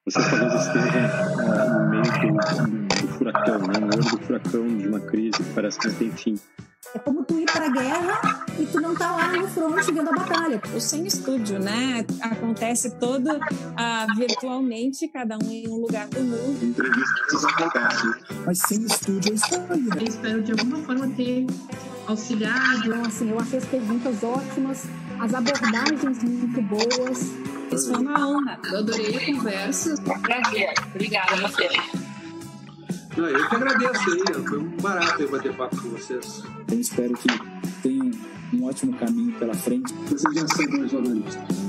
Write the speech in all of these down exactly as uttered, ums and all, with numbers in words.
Vocês talvez estejam uh, no meio do, do furacão, né? No olho do furacão de uma crise que parece que não tem fim. É como tu ir para a guerra e tu não tá lá no front vendo a batalha. O Sem Estúdio, né? Acontece todo uh, virtualmente, cada um em um lugar do mundo. Entrevistas acontecem. Mas Sem Estúdio é história. Eu espero de alguma forma ter auxiliado. Então, assim, eu achei as perguntas ótimas, as abordagens muito boas. Isso foi uma honra. Eu adorei a conversa. Prazer. Obrigada a você. Não, eu que agradeço aí, foi um barato aí bater papo com vocês. Eu espero que tenham um ótimo caminho pela frente. Vocês já são bons jornalistas.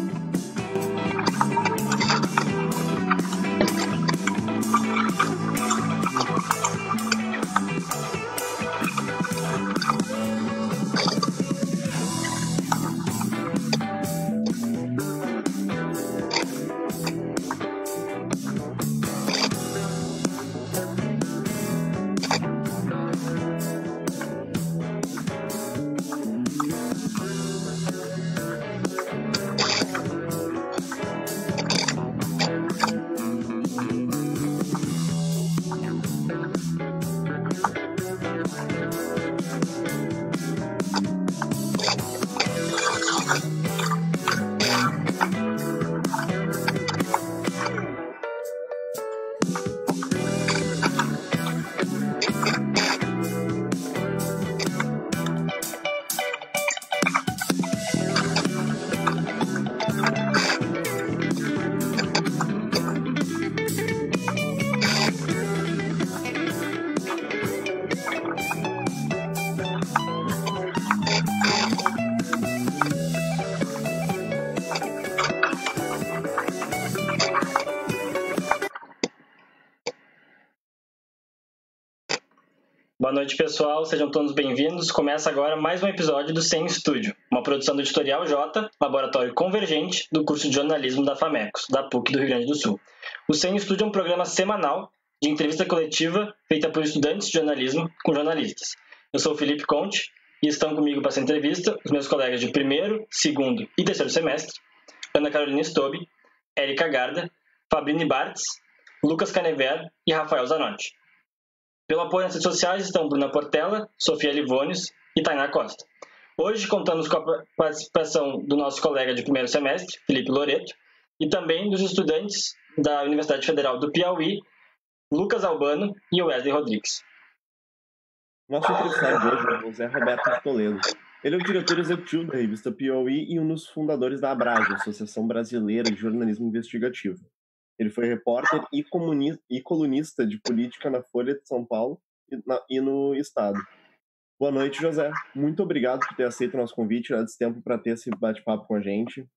Boa noite, pessoal. Sejam todos bem-vindos. Começa agora mais um episódio do Sem Estúdio, uma produção do Editorial J, laboratório convergente do curso de jornalismo da FAMECOS, da P U C do Rio Grande do Sul. O Sem Estúdio é um programa semanal de entrevista coletiva feita por estudantes de jornalismo com jornalistas. Eu sou o Felipe Conte e estão comigo para essa entrevista os meus colegas de primeiro, segundo e terceiro semestre, Ana Carolina Stobi, Érica Garda, Fabrini Bartz, Lucas Canevero e Rafael Zanotti. Pelo apoio nas redes sociais estão Bruna Portela, Sofia Livônios e Tainá Costa. Hoje contamos com a participação do nosso colega de primeiro semestre, Felipe Loreto, e também dos estudantes da Universidade Federal do Piauí, Lucas Albano e Wesley Rodrigues. Nosso entrevistado de hoje é o José Roberto de Toledo. Ele é o diretor executivo da revista Piauí e um dos fundadores da ABRAJE, Associação Brasileira de Jornalismo Investigativo. Ele foi repórter e, e colunista de política na Folha de São Paulo e, na, e no Estado. Boa noite, José. Muito obrigado por ter aceito o nosso convite, tirado esse tempo para ter esse bate-papo com a gente.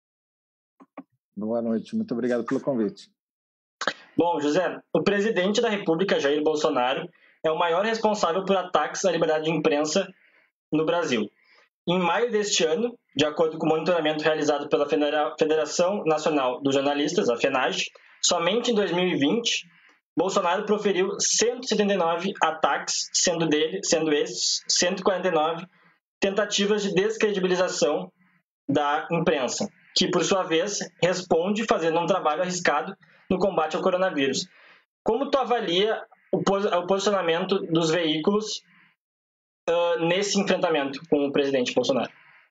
Boa noite, muito obrigado pelo convite. Bom, José, o presidente da República, Jair Bolsonaro, é o maior responsável por ataques à liberdade de imprensa no Brasil. Em maio deste ano, de acordo com o monitoramento realizado pela Federação Nacional dos Jornalistas, a FENAGE, somente em dois mil e vinte, Bolsonaro proferiu cento e setenta e nove ataques, sendo, dele, sendo esses cento e quarenta e nove tentativas de descredibilização da imprensa, que, por sua vez, responde fazendo um trabalho arriscado no combate ao coronavírus. Como tu avalia o posicionamento dos veículos uh, nesse enfrentamento com o presidente Bolsonaro?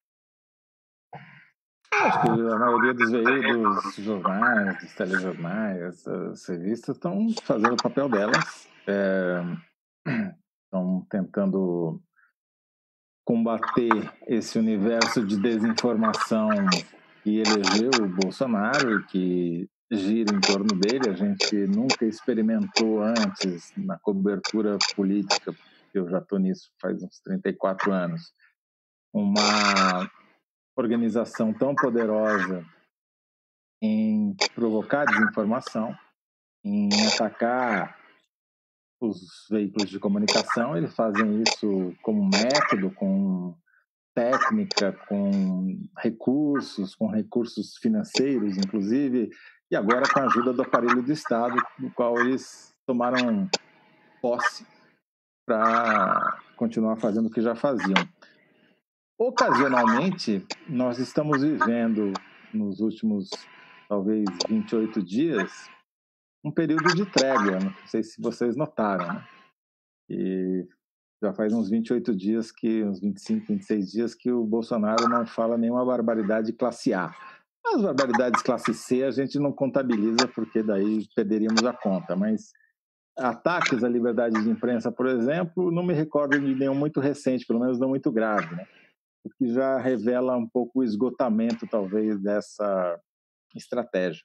Acho que a maioria dos veículos, dos jornais, dos telejornais, as revistas estão fazendo o papel delas, é, estão tentando combater esse universo de desinformação que elegeu o Bolsonaro e que gira em torno dele. A gente nunca experimentou antes na cobertura política, porque eu já estou nisso faz uns trinta e quatro anos, uma organização tão poderosa em provocar desinformação, em atacar os veículos de comunicação. Eles fazem isso com método, com técnica, com recursos, com recursos financeiros, inclusive, e agora com a ajuda do aparelho do Estado, do qual eles tomaram posse para continuar fazendo o que já faziam. Ocasionalmente, nós estamos vivendo, nos últimos talvez vinte e oito dias, um período de trégua, não sei se vocês notaram, né? E já faz uns vinte e oito dias, que, uns vinte e cinco, vinte e seis dias que o Bolsonaro não fala nenhuma barbaridade classe A. As barbaridades classe C a gente não contabiliza, porque daí perderíamos a conta, mas ataques à liberdade de imprensa, por exemplo, não me recordo de nenhum muito recente, pelo menos não muito grave, né? O que já revela um pouco o esgotamento, talvez, dessa estratégia.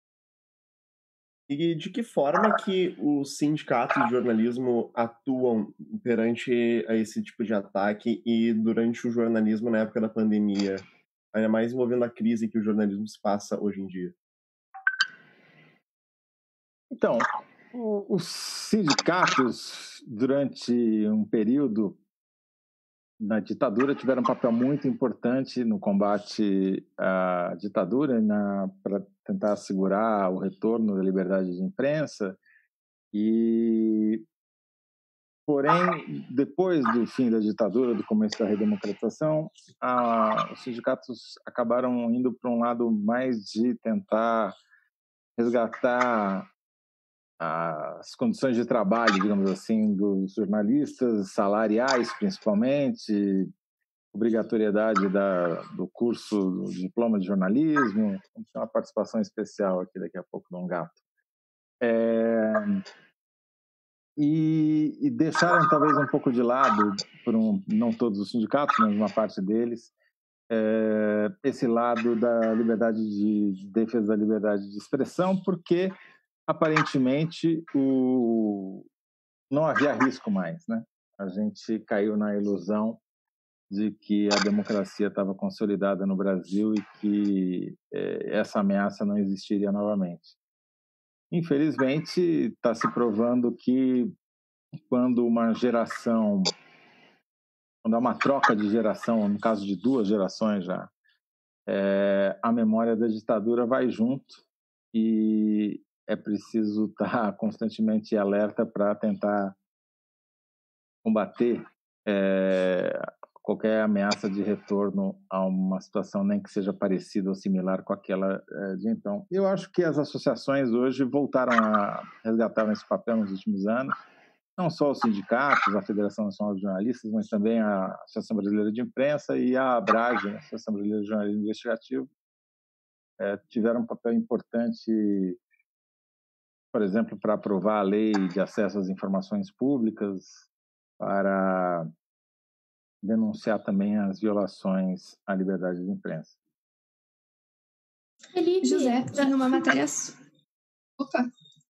E de que forma que os sindicatos de jornalismo atuam perante esse tipo de ataque e durante o jornalismo na época da pandemia, ainda mais envolvendo a crise que o jornalismo se passa hoje em dia? Então, os sindicatos, durante um período na ditadura, tiveram um papel muito importante no combate à ditadura, para tentar assegurar o retorno da liberdade de imprensa. E, porém, depois do fim da ditadura, do começo da redemocratização, a, os sindicatos acabaram indo para um lado mais de tentar resgatar as condições de trabalho, digamos assim, dos jornalistas, salariais principalmente, obrigatoriedade da, do curso do diploma de jornalismo. Vamos ter uma participação especial aqui daqui a pouco de um gato. É, e, e deixaram talvez um pouco de lado, por um, não todos os sindicatos, mas uma parte deles, é, esse lado da liberdade de, de defesa da liberdade de expressão, porque aparentemente o, não havia risco mais, né? A gente caiu na ilusão de que a democracia estava consolidada no Brasil e que é, essa ameaça não existiria novamente. Infelizmente, está se provando que quando uma geração, quando há uma troca de geração, no caso de duas gerações já, é, a memória da ditadura vai junto e é preciso estar constantemente alerta para tentar combater é, qualquer ameaça de retorno a uma situação nem que seja parecida ou similar com aquela é, de então. Eu acho que as associações hoje voltaram a resgatar esse papel nos últimos anos, não só os sindicatos, a Federação Nacional de Jornalistas, mas também a Associação Brasileira de Imprensa e a ABRAGE, a Associação Brasileira de Jornalismo Investigativo, é, tiveram um papel importante, por exemplo, para aprovar a lei de acesso às informações públicas, para denunciar também as violações à liberdade de imprensa. Felipe, José, tinha uma matéria... Opa!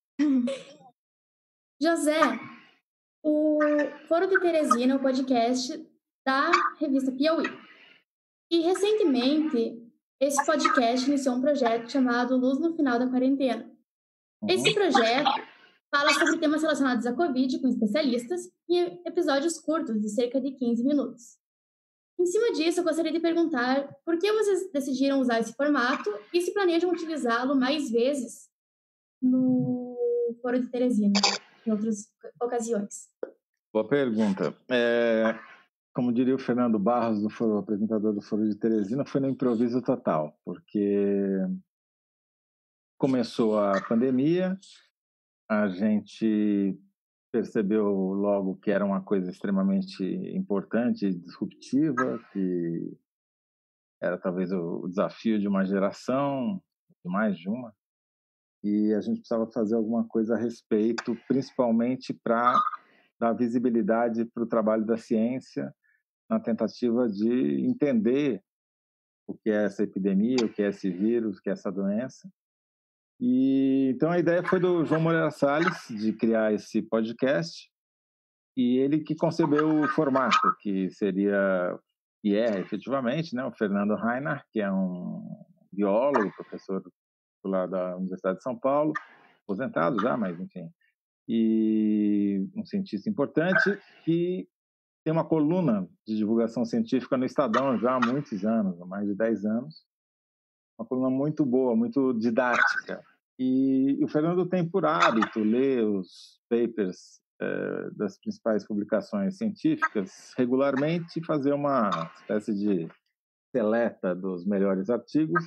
José, o Foro de Teresina, o podcast da revista Piauí. E, recentemente, esse podcast iniciou um projeto chamado Luz no Final da Quarentena. Esse projeto fala sobre temas relacionados à Covid com especialistas em episódios curtos, de cerca de quinze minutos. Em cima disso, eu gostaria de perguntar por que vocês decidiram usar esse formato e se planejam utilizá-lo mais vezes no Foro de Teresina, em outras ocasiões. Boa pergunta. É, como diria o Fernando Barros, do Foro, apresentador do Foro de Teresina, foi no improviso total, porque começou a pandemia, a gente percebeu logo que era uma coisa extremamente importante e disruptiva, que era talvez o desafio de uma geração, de mais de uma, e a gente precisava fazer alguma coisa a respeito, principalmente para dar visibilidade para o trabalho da ciência, na tentativa de entender o que é essa epidemia, o que é esse vírus, o que é essa doença. E, então, a ideia foi do João Moreira Salles, de criar esse podcast, e ele que concebeu o formato, que seria, e é efetivamente, né, o Fernando Reinhardt, que é um biólogo, professor lá da Universidade de São Paulo, aposentado já, mas enfim, e um cientista importante, que tem uma coluna de divulgação científica no Estadão já há muitos anos, há mais de dez anos, uma coluna muito boa, muito didática. E o Fernando tem por hábito ler os papers eh, das principais publicações científicas regularmente e fazer uma espécie de seleta dos melhores artigos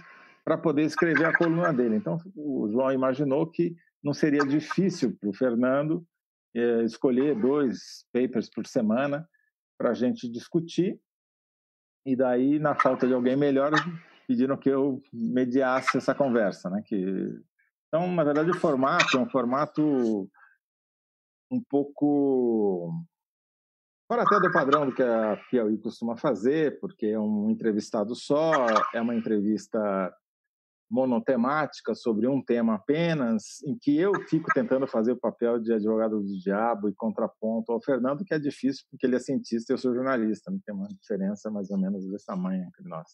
para poder escrever a coluna dele. Então, o João imaginou que não seria difícil para o Fernando é, escolher dois papers por semana para a gente discutir. E daí, na falta de alguém melhor, pediram que eu mediasse essa conversa, né? Que... Então, na verdade, o formato é um formato um pouco fora até do padrão do que a Piauí costuma fazer, porque é um entrevistado só, é uma entrevista monotemática sobre um tema apenas, em que eu fico tentando fazer o papel de advogado do diabo e contraponto ao Fernando, que é difícil porque ele é cientista e eu sou jornalista, não tem uma diferença mais ou menos desse tamanho entre nós.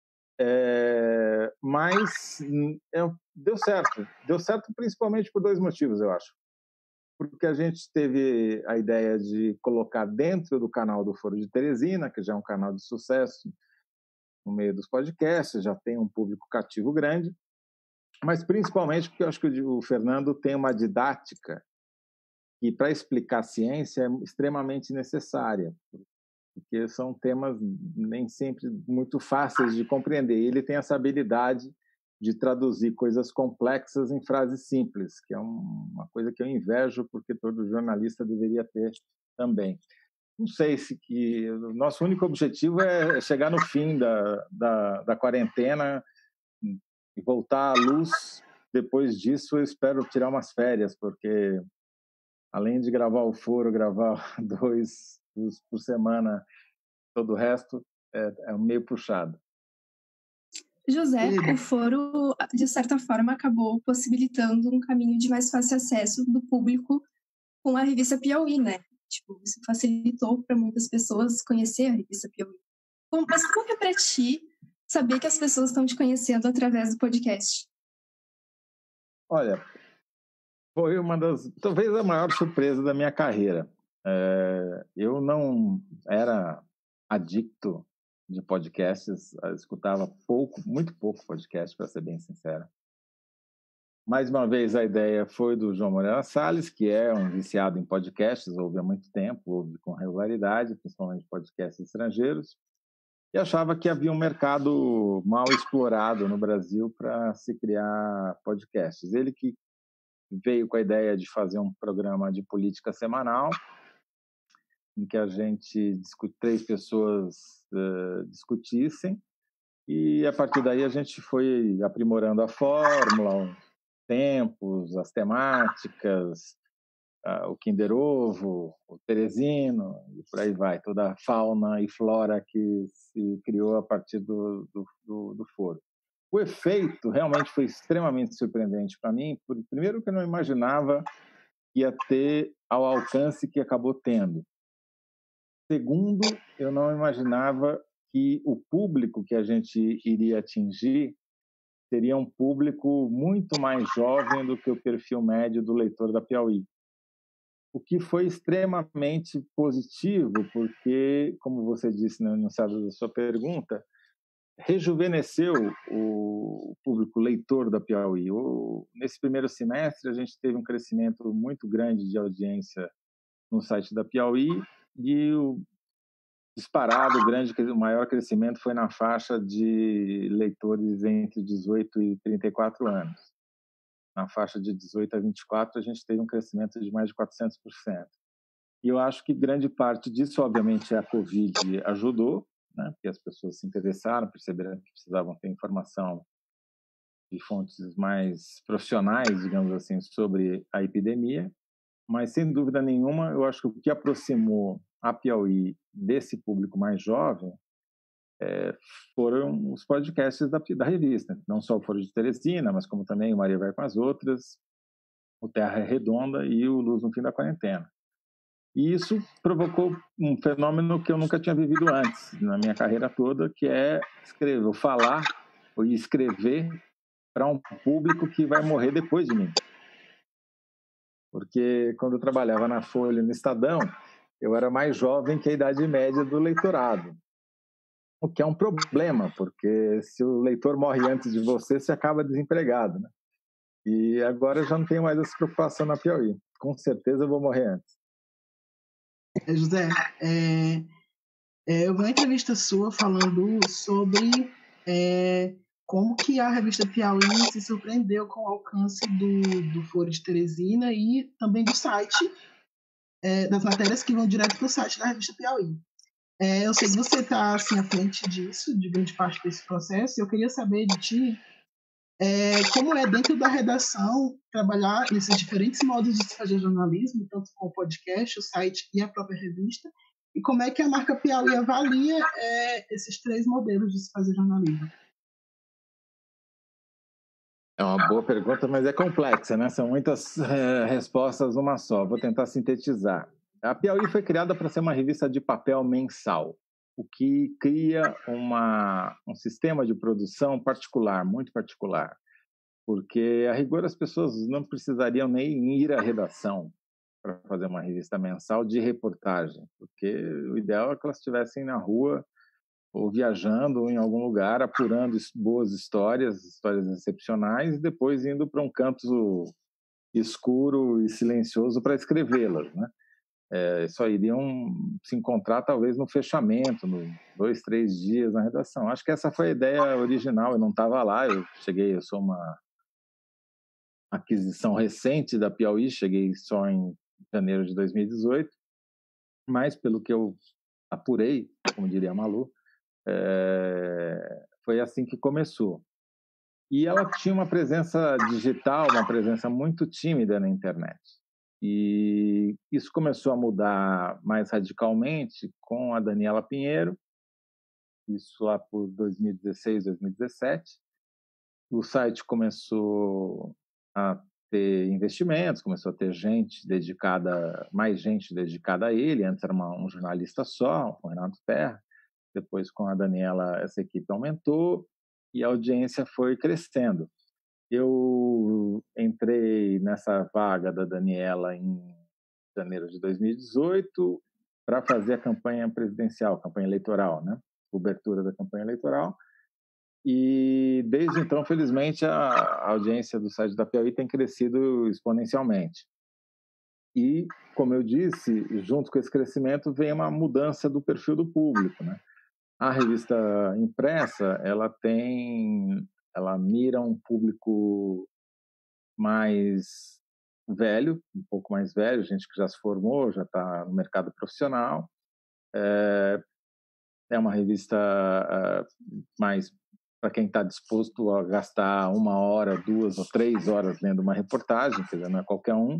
É, mas é, deu certo, deu certo principalmente por dois motivos, eu acho. Porque a gente teve a ideia de colocar dentro do canal do Foro de Teresina, que já é um canal de sucesso no meio dos podcasts, já tem um público cativo grande, mas principalmente porque eu acho que o Fernando tem uma didática que, para explicar ciência, é extremamente necessária, porque são temas nem sempre muito fáceis de compreender. Ele tem essa habilidade de traduzir coisas complexas em frases simples, que é uma coisa que eu invejo, porque todo jornalista deveria ter também. Não sei se que o nosso único objetivo é chegar no fim da, da, da quarentena e voltar à luz. Depois disso, eu espero tirar umas férias, porque além de gravar o Foro, gravar dois, dois por semana, todo o resto é, é meio puxado. José, o Foro, de certa forma, acabou possibilitando um caminho de mais fácil acesso do público com a revista Piauí, né? Tipo, isso facilitou para muitas pessoas conhecer a revista Piauí. Mas como que é para ti saber que as pessoas estão te conhecendo através do podcast? Olha, foi uma das, talvez a maior surpresa da minha carreira. É, eu não era adicto de podcasts, eu escutava pouco, muito pouco podcast, para ser bem sincero. Mais uma vez, a ideia foi do João Moreira Salles, que é um viciado em podcasts, ouve há muito tempo, ouve com regularidade, principalmente podcasts estrangeiros, e achava que havia um mercado mal explorado no Brasil para se criar podcasts. Ele que veio com a ideia de fazer um programa de política semanal, em que a gente, três pessoas uh, discutissem, e a partir daí a gente foi aprimorando a fórmula, os tempos, as temáticas, uh, o Kinder Ovo, o Teresino, e por aí vai, toda a fauna e flora que se criou a partir do, do, do, do Foro. O efeito realmente foi extremamente surpreendente para mim, por, primeiro que eu não imaginava que ia ter ao alcance que acabou tendo. Segundo, eu não imaginava que o público que a gente iria atingir seria um público muito mais jovem do que o perfil médio do leitor da Piauí. O que foi extremamente positivo, porque, como você disse no enunciado da sua pergunta, rejuvenesceu o público leitor da Piauí. Nesse primeiro semestre, a gente teve um crescimento muito grande de audiência no site da Piauí, e o disparado, o grande, o maior crescimento foi na faixa de leitores entre dezoito e trinta e quatro anos. Na faixa de dezoito a vinte e quatro, a gente teve um crescimento de mais de quatrocentos por cento. E eu acho que grande parte disso, obviamente, a Covid ajudou, né? Porque as pessoas se interessaram, perceberam que precisavam ter informação de fontes mais profissionais, digamos assim, sobre a epidemia. Mas, sem dúvida nenhuma, eu acho que o que aproximou a Piauí desse público mais jovem é, foram os podcasts da, da revista. Não só o Foro de Teresina, mas como também o Maria Vai com as Outras, o Terra é Redonda e o Luz no Fim da Quarentena. E isso provocou um fenômeno que eu nunca tinha vivido antes, na minha carreira toda, que é escrever, falar e escrever para um público que vai morrer depois de mim. Porque quando eu trabalhava na Folha e no Estadão, eu era mais jovem que a idade média do leitorado. O que é um problema, porque se o leitor morre antes de você, você acaba desempregado, né? E agora eu já não tenho mais essa preocupação na Piauí. Com certeza eu vou morrer antes. José, é, é, eu vi uma entrevista sua falando sobre é, como que a revista Piauí se surpreendeu com o alcance do, do Foro de Teresina e também do site, é, das matérias que vão direto para o site da revista Piauí. É, eu sei que você está assim, à frente disso, de grande parte desse processo, e eu queria saber de ti é, como é dentro da redação trabalhar nesses diferentes modos de se fazer jornalismo, tanto com o podcast, o site e a própria revista, e como é que a marca Piauí avalia é, esses três modelos de se fazer jornalismo. É uma boa pergunta, mas é complexa, né? São muitas é, respostas numa só. Vou tentar sintetizar. A Piauí foi criada para ser uma revista de papel mensal, o que cria uma, um sistema de produção particular, muito particular, porque, a rigor, as pessoas não precisariam nem ir à redação para fazer uma revista mensal de reportagem, porque o ideal é que elas estivessem na rua ou viajando ou em algum lugar, apurando boas histórias, histórias excepcionais, e depois indo para um canto escuro e silencioso para escrevê-las, né? É, só iriam se encontrar talvez no fechamento, no dois, três dias na redação. Acho que essa foi a ideia original. Eu não estava lá, eu cheguei, eu sou uma aquisição recente da Piauí, cheguei só em janeiro de dois mil e dezoito, mas pelo que eu apurei, como diria a Malu, é, foi assim que começou. E ela tinha uma presença digital, uma presença muito tímida na internet. E isso começou a mudar mais radicalmente com a Daniela Pinheiro, isso lá por dois mil e dezesseis, dois mil e dezessete. O site começou a ter investimentos, começou a ter gente dedicada, mais gente dedicada a ele. Antes era uma, um jornalista só, o Renato Terra. Depois, com a Daniela, essa equipe aumentou e a audiência foi crescendo. Eu entrei nessa vaga da Daniela em janeiro de dois mil e dezoito para fazer a campanha presidencial, campanha eleitoral, né? Cobertura da campanha eleitoral. E desde então, felizmente, a audiência do site da Piauí tem crescido exponencialmente. E, como eu disse, junto com esse crescimento vem uma mudança do perfil do público, né? A revista impressa, ela tem... ela mira um público mais velho, um pouco mais velho, gente que já se formou, já está no mercado profissional. É, é uma revista uh, mais para quem está disposto a gastar uma hora, duas ou três horas lendo uma reportagem, quer dizer, não é qualquer um.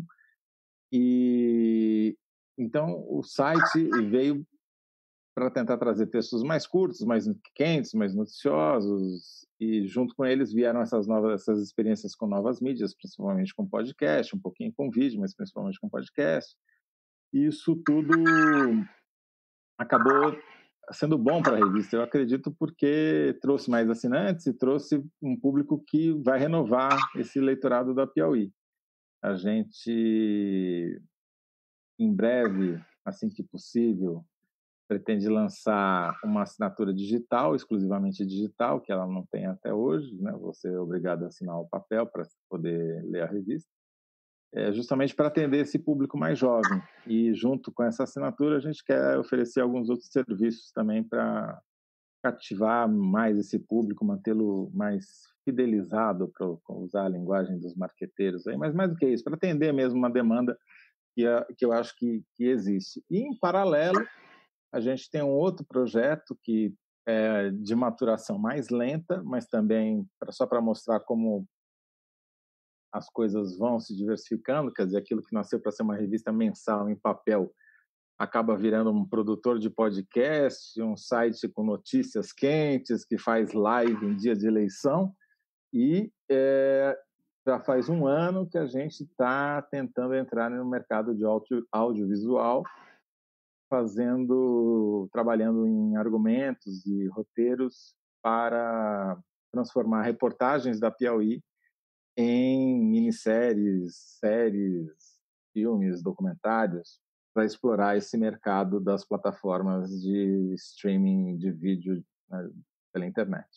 E então o site veio para tentar trazer textos mais curtos, mais quentes, mais noticiosos, e junto com eles vieram essas novas, essas experiências com novas mídias, principalmente com podcast, um pouquinho com vídeo, mas principalmente com podcast. E isso tudo acabou sendo bom para a revista, eu acredito, porque trouxe mais assinantes e trouxe um público que vai renovar esse leitorado da Piauí. A gente, em breve, assim que possível, pretende lançar uma assinatura digital, exclusivamente digital, que ela não tem até hoje, né? Você é obrigado a assinar o papel para poder ler a revista, é justamente para atender esse público mais jovem. E junto com essa assinatura, a gente quer oferecer alguns outros serviços também para cativar mais esse público, mantê-lo mais fidelizado, para usar a linguagem dos marqueteiros aí, mas mais do que isso, para atender mesmo uma demanda que, que eu acho que, que existe. E, em paralelo, a gente tem um outro projeto que é de maturação mais lenta, mas também pra, só para mostrar como as coisas vão se diversificando, quer dizer, aquilo que nasceu para ser uma revista mensal em papel acaba virando um produtor de podcast, um site com notícias quentes, que faz live em dia de eleição, e é, já faz um ano que a gente está tentando entrar no mercado de audio, audiovisual, fazendo, trabalhando em argumentos e roteiros para transformar reportagens da Piauí em minisséries, séries, filmes, documentários, para explorar esse mercado das plataformas de streaming de vídeo, né, pela internet.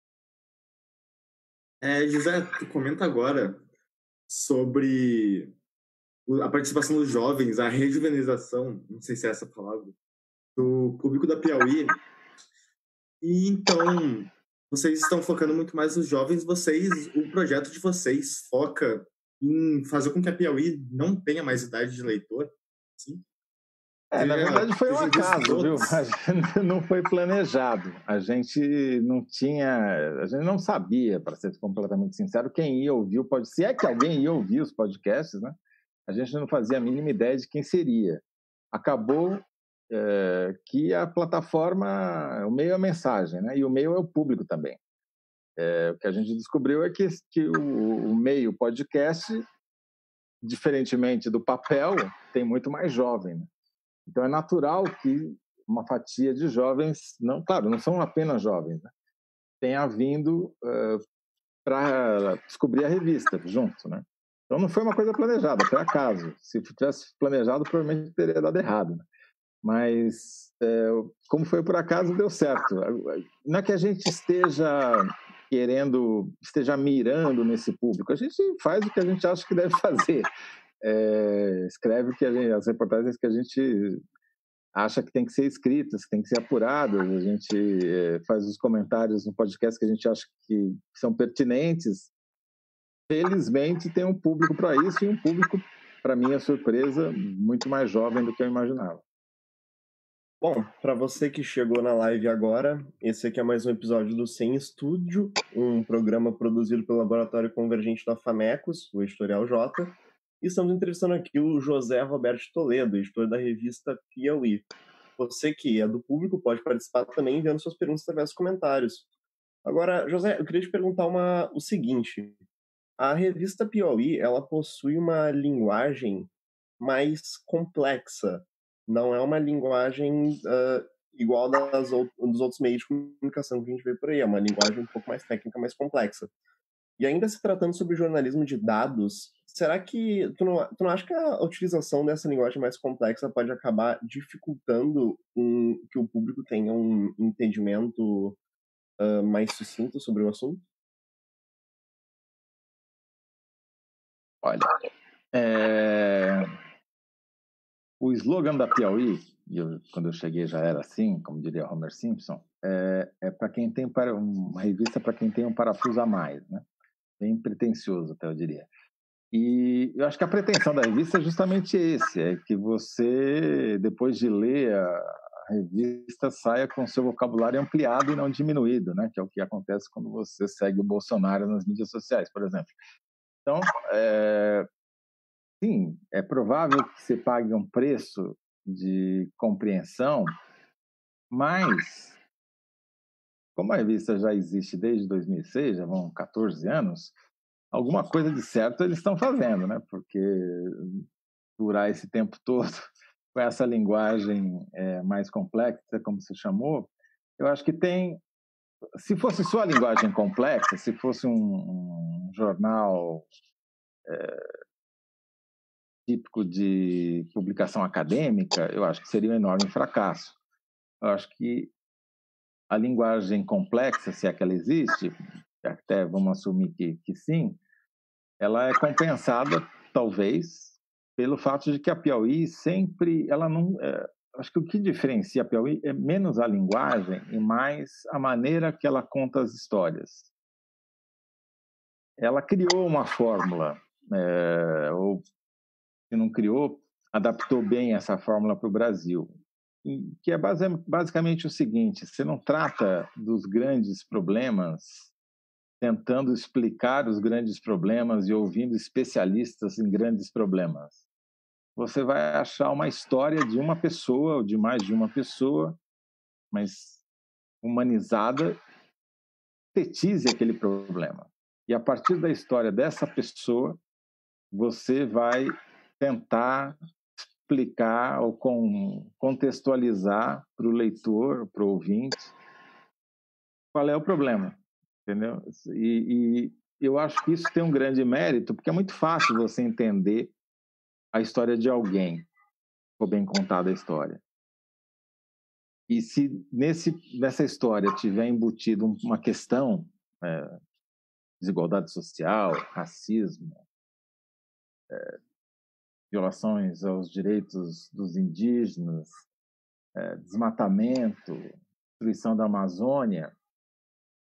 É, José, tu comenta agora sobre a participação dos jovens, a rejuvenização, não sei se é essa a palavra, do público da Piauí. E então, vocês estão focando muito mais nos jovens, vocês, o projeto de vocês foca em fazer com que a Piauí não tenha mais idade de leitor? Sim? É, na verdade foi um acaso, viu? Não foi planejado. A gente não tinha, a gente não sabia, para ser completamente sincero, quem ia ouvir o podcast. Se é que alguém ia ouvir os podcasts, né? A gente não fazia a mínima ideia de quem seria. Acabou é, que a plataforma, o meio é a mensagem, né? E o meio é o público também. É, o que a gente descobriu é que, que o, o meio podcast, diferentemente do papel, tem muito mais jovem, né? Então, é natural que uma fatia de jovens, não, claro, não são apenas jovens, né, tenha vindo uh, para descobrir a revista junto, né? Então, não foi uma coisa planejada, foi acaso. Se tivesse planejado, provavelmente teria dado errado, né? Mas, é, como foi por acaso, deu certo. Não é que a gente esteja querendo, esteja mirando nesse público, a gente faz o que a gente acha que deve fazer. É, escreve que a gente, as reportagens que a gente acha que tem que ser escritas, que tem que ser apuradas, a gente é, faz os comentários no podcast que a gente acha que são pertinentes. Felizmente tem um público para isso e um público, para minha surpresa, muito mais jovem do que eu imaginava. Bom, para você que chegou na live agora, esse aqui é mais um episódio do Sem Estúdio, um programa produzido pelo Laboratório Convergente da FAMECOS, o Editorial J. E estamos entrevistando aqui o José Roberto Toledo, editor da revista Piauí. Você que é do público pode participar também enviando suas perguntas através dos comentários. Agora, José, eu queria te perguntar uma, o seguinte. A revista Piauí, ela possui uma linguagem mais complexa. Não é uma linguagem uh, igual das, dos outros meios de comunicação que a gente vê por aí. É uma linguagem um pouco mais técnica, mais complexa. E ainda se tratando sobre jornalismo de dados, será que tu não, tu não acha que a utilização dessa linguagem mais complexa pode acabar dificultando um, que o público tenha um entendimento uh, mais sucinto sobre o assunto? Olha, é... o slogan da Piauí, e eu, quando eu cheguei já era assim, como diria Homer Simpson, é, é para quem tem para uma revista para quem tem um parafuso a mais, né? Bem pretensioso, até eu diria. E eu acho que a pretensão da revista é justamente esse, é que você, depois de ler a revista, saia com seu vocabulário ampliado e não diminuído, né? Que é o que acontece quando você segue o Bolsonaro nas mídias sociais, por exemplo. Então, é... sim, é provável que você pague um preço de compreensão, mas, como a revista já existe desde dois mil e seis, já vão quatorze anos, alguma coisa de certo eles estão fazendo, né? Porque durar esse tempo todo com essa linguagem é, mais complexa, como você chamou, eu acho que tem... Se fosse só a linguagem complexa, se fosse um, um jornal é, típico de publicação acadêmica, eu acho que seria um enorme fracasso. Eu acho que a linguagem complexa, se é que ela existe, até vamos assumir que, que sim, ela é compensada, talvez, pelo fato de que a Piauí sempre, ela não, é, acho que o que diferencia a Piauí é menos a linguagem e mais a maneira que ela conta as histórias. Ela criou uma fórmula, é, ou se não criou, adaptou bem essa fórmula para o Brasil, que é base, basicamente o seguinte: você não trata dos grandes problemas tentando explicar os grandes problemas e ouvindo especialistas em grandes problemas. Você vai achar uma história de uma pessoa, ou de mais de uma pessoa, mas humanizada, sintetize aquele problema. E a partir da história dessa pessoa, você vai tentar explicar ou com, contextualizar para o leitor, para o ouvinte, qual é o problema. Entendeu? E, e eu acho que isso tem um grande mérito, porque é muito fácil você entender a história de alguém, se for bem contada a história. E se nesse, nessa história tiver embutido uma questão, é, desigualdade social, racismo, é, violações aos direitos dos indígenas, é, desmatamento, destruição da Amazônia,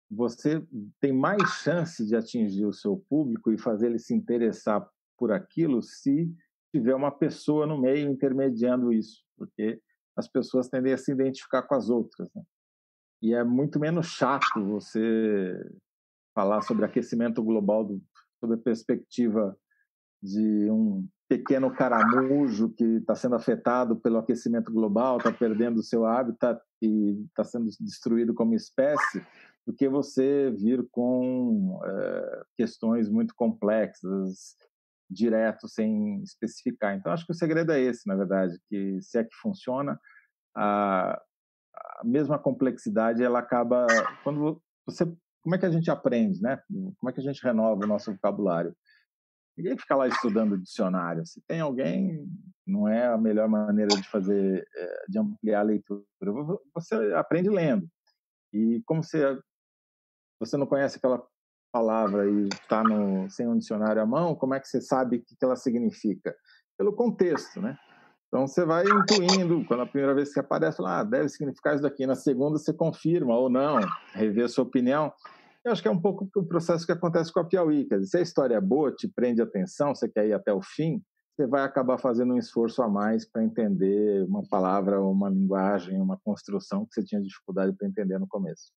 você tem mais chance de atingir o seu público e fazer ele se interessar por aquilo se tiver uma pessoa no meio intermediando isso, porque as pessoas tendem a se identificar com as outras, né? E é muito menos chato você falar sobre aquecimento global do, sob a perspectiva de um pequeno caramujo que está sendo afetado pelo aquecimento global, está perdendo o seu hábitat e está sendo destruído como espécie, do que você vir com é, questões muito complexas, direto, sem especificar. Então, acho que o segredo é esse, na verdade, que se é que funciona, a, a mesma complexidade, ela acaba... Quando você, como é que a gente aprende, né? Como é que a gente renova o nosso vocabulário? Ninguém fica lá estudando dicionário. Se tem alguém, não é a melhor maneira de fazer, de ampliar a leitura. Você aprende lendo. E como você, você não conhece aquela palavra e está sem um dicionário à mão, como é que você sabe o que ela significa? Pelo contexto, né? Então você vai intuindo, quando a primeira vez que aparece lá, ah, deve significar isso daqui. Na segunda você confirma ou não, revê a sua opinião. Eu acho que é um pouco o processo que acontece com a Piauí. Quer dizer, se a história é boa, te prende atenção, você quer ir até o fim, você vai acabar fazendo um esforço a mais para entender uma palavra, uma linguagem, uma construção que você tinha dificuldade para entender no começo.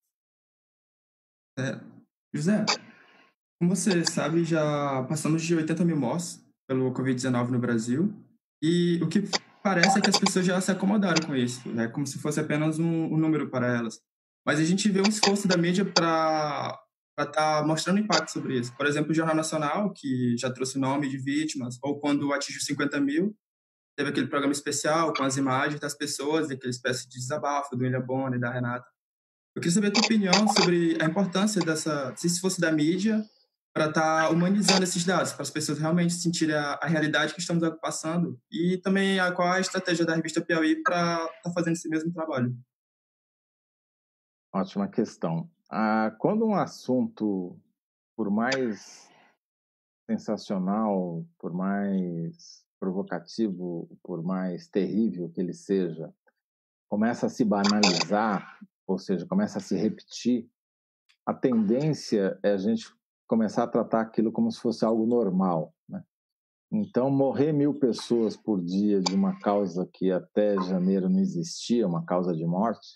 É, José, como você sabe, já passamos de oitenta mil mortes pelo covid dezenove no Brasil, e o que parece é que as pessoas já se acomodaram com isso, né? Como se fosse apenas um, um número para elas. Mas a gente vê um esforço da mídia para estar tá mostrando impacto sobre isso. Por exemplo, o Jornal Nacional, que já trouxe nome de vítimas, ou quando atingiu cinquenta mil, teve aquele programa especial com as imagens das pessoas, aquela espécie de desabafo do William Bonner e da Renata. Eu queria saber a tua opinião sobre a importância dessa, desse esforço da mídia para estar tá humanizando esses dados, para as pessoas realmente sentirem a, a realidade que estamos passando, e também a, qual a estratégia da revista Piauí para estar tá fazendo esse mesmo trabalho. Ótima questão. Ah, quando um assunto, por mais sensacional, por mais provocativo, por mais terrível que ele seja, começa a se banalizar, ou seja, começa a se repetir, a tendência é a gente começar a tratar aquilo como se fosse algo normal, né? Então, morrer mil pessoas por dia de uma causa que até janeiro não existia, uma causa de morte,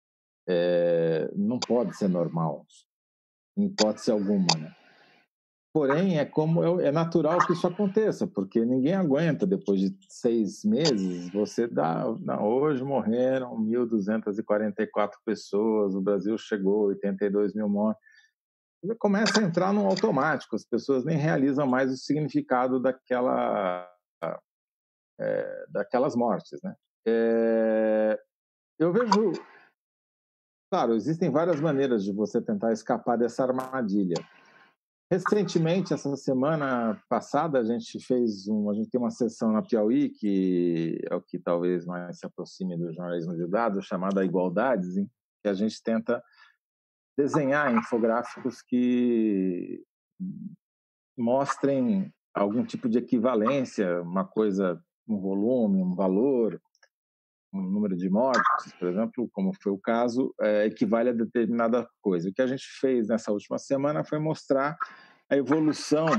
É, não pode ser normal, em hipótese alguma, né? Porém, é, como, é natural que isso aconteça, porque ninguém aguenta, depois de seis meses, você dá... Não, hoje morreram mil duzentas e quarenta e quatro pessoas, o Brasil chegou a oitenta e dois mil mortes. Começa a entrar num automático, as pessoas nem realizam mais o significado daquela, é, daquelas mortes, né? É, eu vejo... Claro, existem várias maneiras de você tentar escapar dessa armadilha. Recentemente, essa semana passada, a gente fez um, a gente tem uma sessão na Piauí, que é o que talvez mais se aproxime do jornalismo de dados, chamada Igualdades, em que a gente tenta desenhar infográficos que mostrem algum tipo de equivalência, uma coisa, um volume, um valor, um número de mortes, por exemplo, como foi o caso, é, equivale a determinada coisa. O que a gente fez nessa última semana foi mostrar a evolução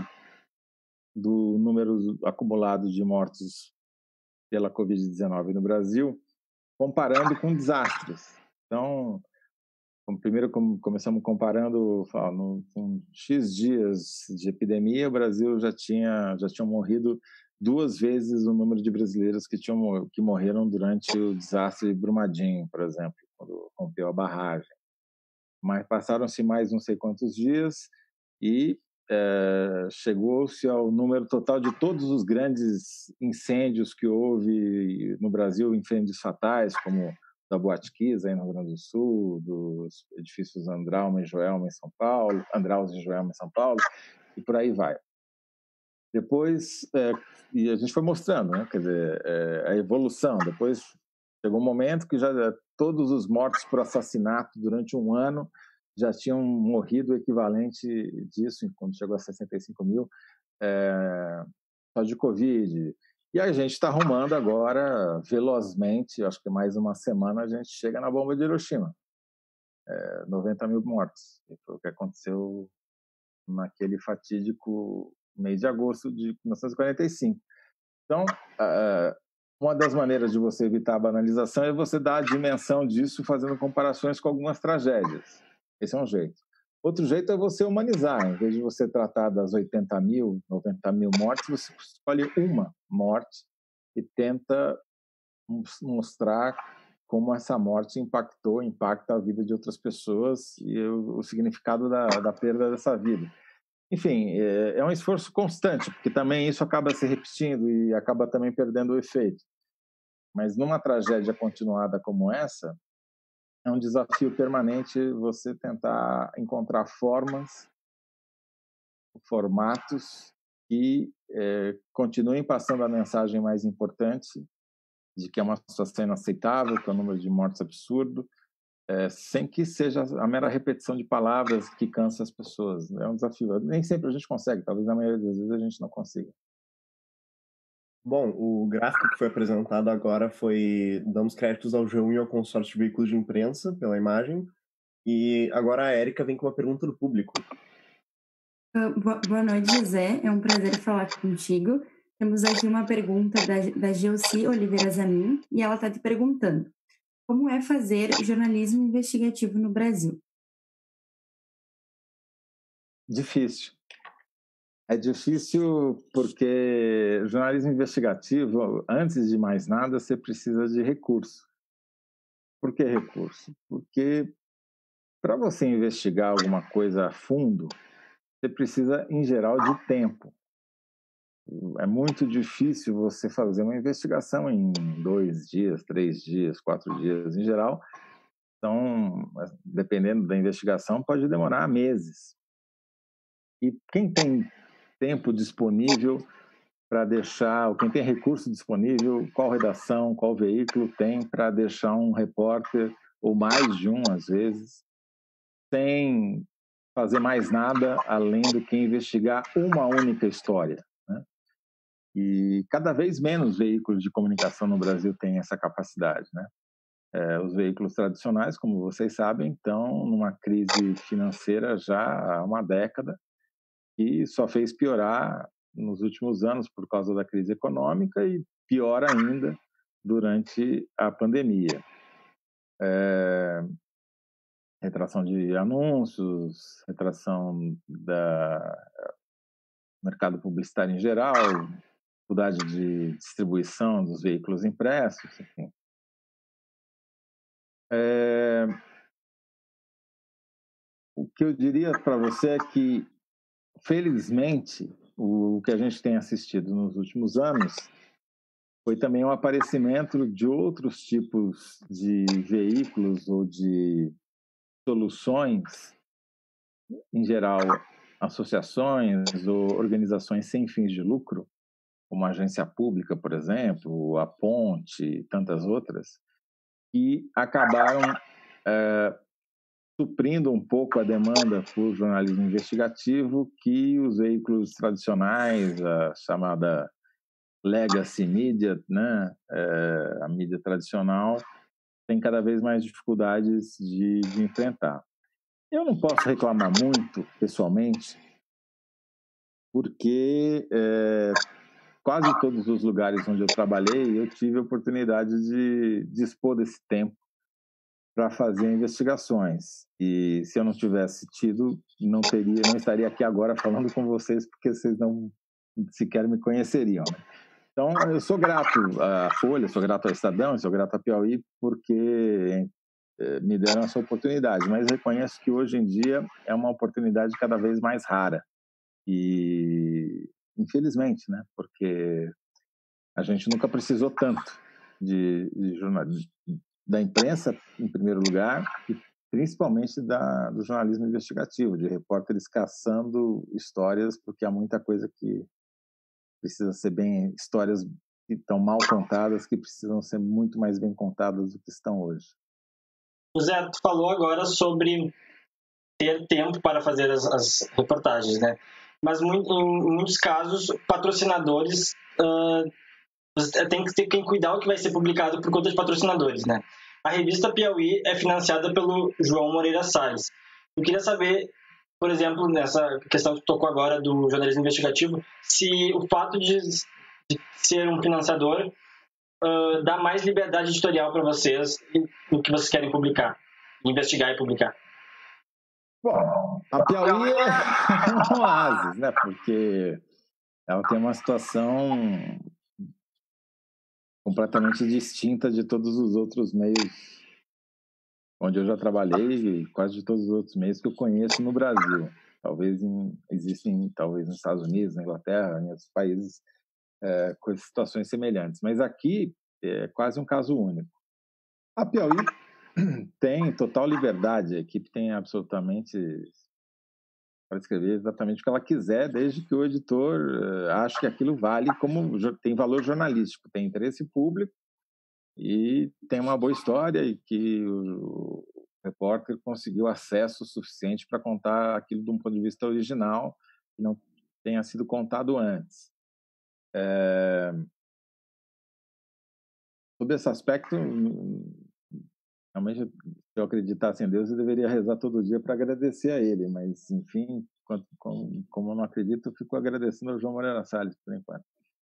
do número acumulado de mortes pela covid dezenove no Brasil, comparando com desastres. Então, primeiro começamos comparando, no, com X dias de epidemia, o Brasil já tinha, já tinha morrido duas vezes o número de brasileiros que, tinham, que morreram durante o desastre de Brumadinho, por exemplo, quando rompeu a barragem. Mas passaram-se mais não sei quantos dias e é, chegou-se ao número total de todos os grandes incêndios que houve no Brasil, incêndios fatais, como da Boate Kiss, aí no Rio Grande do Sul, dos edifícios Andrauma e Joelma em São Paulo, Andraus e Joelma em São Paulo, e por aí vai. Depois, é, e a gente foi mostrando, né, quer dizer, é, a evolução. Depois chegou um momento que já todos os mortos por assassinato durante um ano já tinham morrido o equivalente disso, quando chegou a sessenta e cinco mil, é, só de Covid. E a gente está arrumando agora, velozmente, acho que mais uma semana a gente chega na bomba de Hiroshima. é, noventa mil mortos. E foi o que aconteceu naquele fatídico mês de agosto de mil novecentos e quarenta e cinco. Então, uh, uma das maneiras de você evitar a banalização é você dar a dimensão disso fazendo comparações com algumas tragédias. Esse é um jeito. Outro jeito é você humanizar. Em vez de você tratar das oitenta mil, noventa mil mortes, você escolhe uma morte e tenta mostrar como essa morte impactou, impacta a vida de outras pessoas e o, o significado da, da perda dessa vida. Enfim, é, é um esforço constante, porque também isso acaba se repetindo e acaba também perdendo o efeito. Mas numa tragédia continuada como essa, é um desafio permanente você tentar encontrar formas, formatos que é, continuem passando a mensagem mais importante de que é uma situação inaceitável, que é um número de mortes absurdo, é, sem que seja a mera repetição de palavras que cansa as pessoas. É um desafio. Nem sempre a gente consegue, talvez na maioria das vezes a gente não consiga. Bom, o gráfico que foi apresentado agora foi, damos créditos ao G um e ao consórcio de veículos de imprensa pela imagem, e agora a Érica vem com uma pergunta do público. Uh, boa noite, José, é um prazer falar contigo. Temos aqui uma pergunta da, da Gelci Oliveira Zamin, e ela está te perguntando: como é fazer jornalismo investigativo no Brasil? Difícil. É difícil porque jornalismo investigativo, antes de mais nada, você precisa de recurso. Por que recurso? Porque para você investigar alguma coisa a fundo, você precisa, em geral, de tempo. É muito difícil você fazer uma investigação em dois dias, três dias, quatro dias, em geral. Então, dependendo da investigação, pode demorar meses. E quem tem tempo disponível para deixar, ou quem tem recurso disponível, qual redação, qual veículo tem para deixar um repórter, ou mais de um, às vezes, sem fazer mais nada além do que investigar uma única história, né? E cada vez menos veículos de comunicação no Brasil têm essa capacidade, né? É, os veículos tradicionais, como vocês sabem, estão numa crise financeira já há uma década, e só fez piorar nos últimos anos por causa da crise econômica e pior ainda durante a pandemia. É, retração de anúncios, retração do mercado publicitário em geral, dificuldade de distribuição dos veículos impressos, enfim. É, o que eu diria para você é que, felizmente, o que a gente tem assistido nos últimos anos foi também o aparecimento de outros tipos de veículos ou de soluções, em geral, associações ou organizações sem fins de lucro, como a agência pública, por exemplo, a Ponte e tantas outras, que acabaram é, suprindo um pouco a demanda por jornalismo investigativo que os veículos tradicionais, a chamada legacy media, né, é, a mídia tradicional, tem cada vez mais dificuldades de, de enfrentar. Eu não posso reclamar muito, pessoalmente, porque é, quase todos os lugares onde eu trabalhei, eu tive a oportunidade de dispor desse tempo para fazer investigações. E se eu não tivesse tido, não teria, não estaria aqui agora falando com vocês, porque vocês não sequer me conheceriam, né? Então, eu sou grato à Folha, sou grato ao Estadão, sou grato à Piauí, porque me deram essa oportunidade, mas reconheço que hoje em dia é uma oportunidade cada vez mais rara. E, infelizmente, né? Porque a gente nunca precisou tanto de, de jornalismo, da imprensa, em primeiro lugar, e principalmente da, do jornalismo investigativo, de repórteres caçando histórias, porque há muita coisa que precisa ser bem, histórias que estão mal contadas, que precisam ser muito mais bem contadas do que estão hoje. José, tu falou agora sobre ter tempo para fazer as, as reportagens, né? Mas muito, em muitos casos, patrocinadores, uh, tem que ter quem cuidar o que vai ser publicado por conta de patrocinadores, né? a revista Piauí é financiada pelo João Moreira Salles. Eu queria saber, por exemplo, nessa questão que tocou agora do jornalismo investigativo, se o fato de, de ser um financiador uh, dá mais liberdade editorial para vocês no que vocês querem publicar, investigar e publicar. Bom, a Piauí é um oásis, né? Porque ela tem uma situação completamente distinta de todos os outros meios onde eu já trabalhei, e quase de todos os outros meios que eu conheço no Brasil. Talvez em, existem, talvez nos Estados Unidos, na Inglaterra, em outros países é, com situações semelhantes. Mas aqui é quase um caso único. A Piauí tem total liberdade, a equipe tem absolutamente para escrever exatamente o que ela quiser, desde que o editor uh, ache que aquilo vale como tem valor jornalístico, tem interesse público e tem uma boa história e que o, o repórter conseguiu acesso suficiente para contar aquilo de um ponto de vista original que não tenha sido contado antes. É... Sobre esse aspecto, realmente, se eu acreditasse em Deus, eu deveria rezar todo dia para agradecer a Ele, mas, enfim, como, como eu não acredito, eu fico agradecendo ao João Moreira Salles, por enquanto.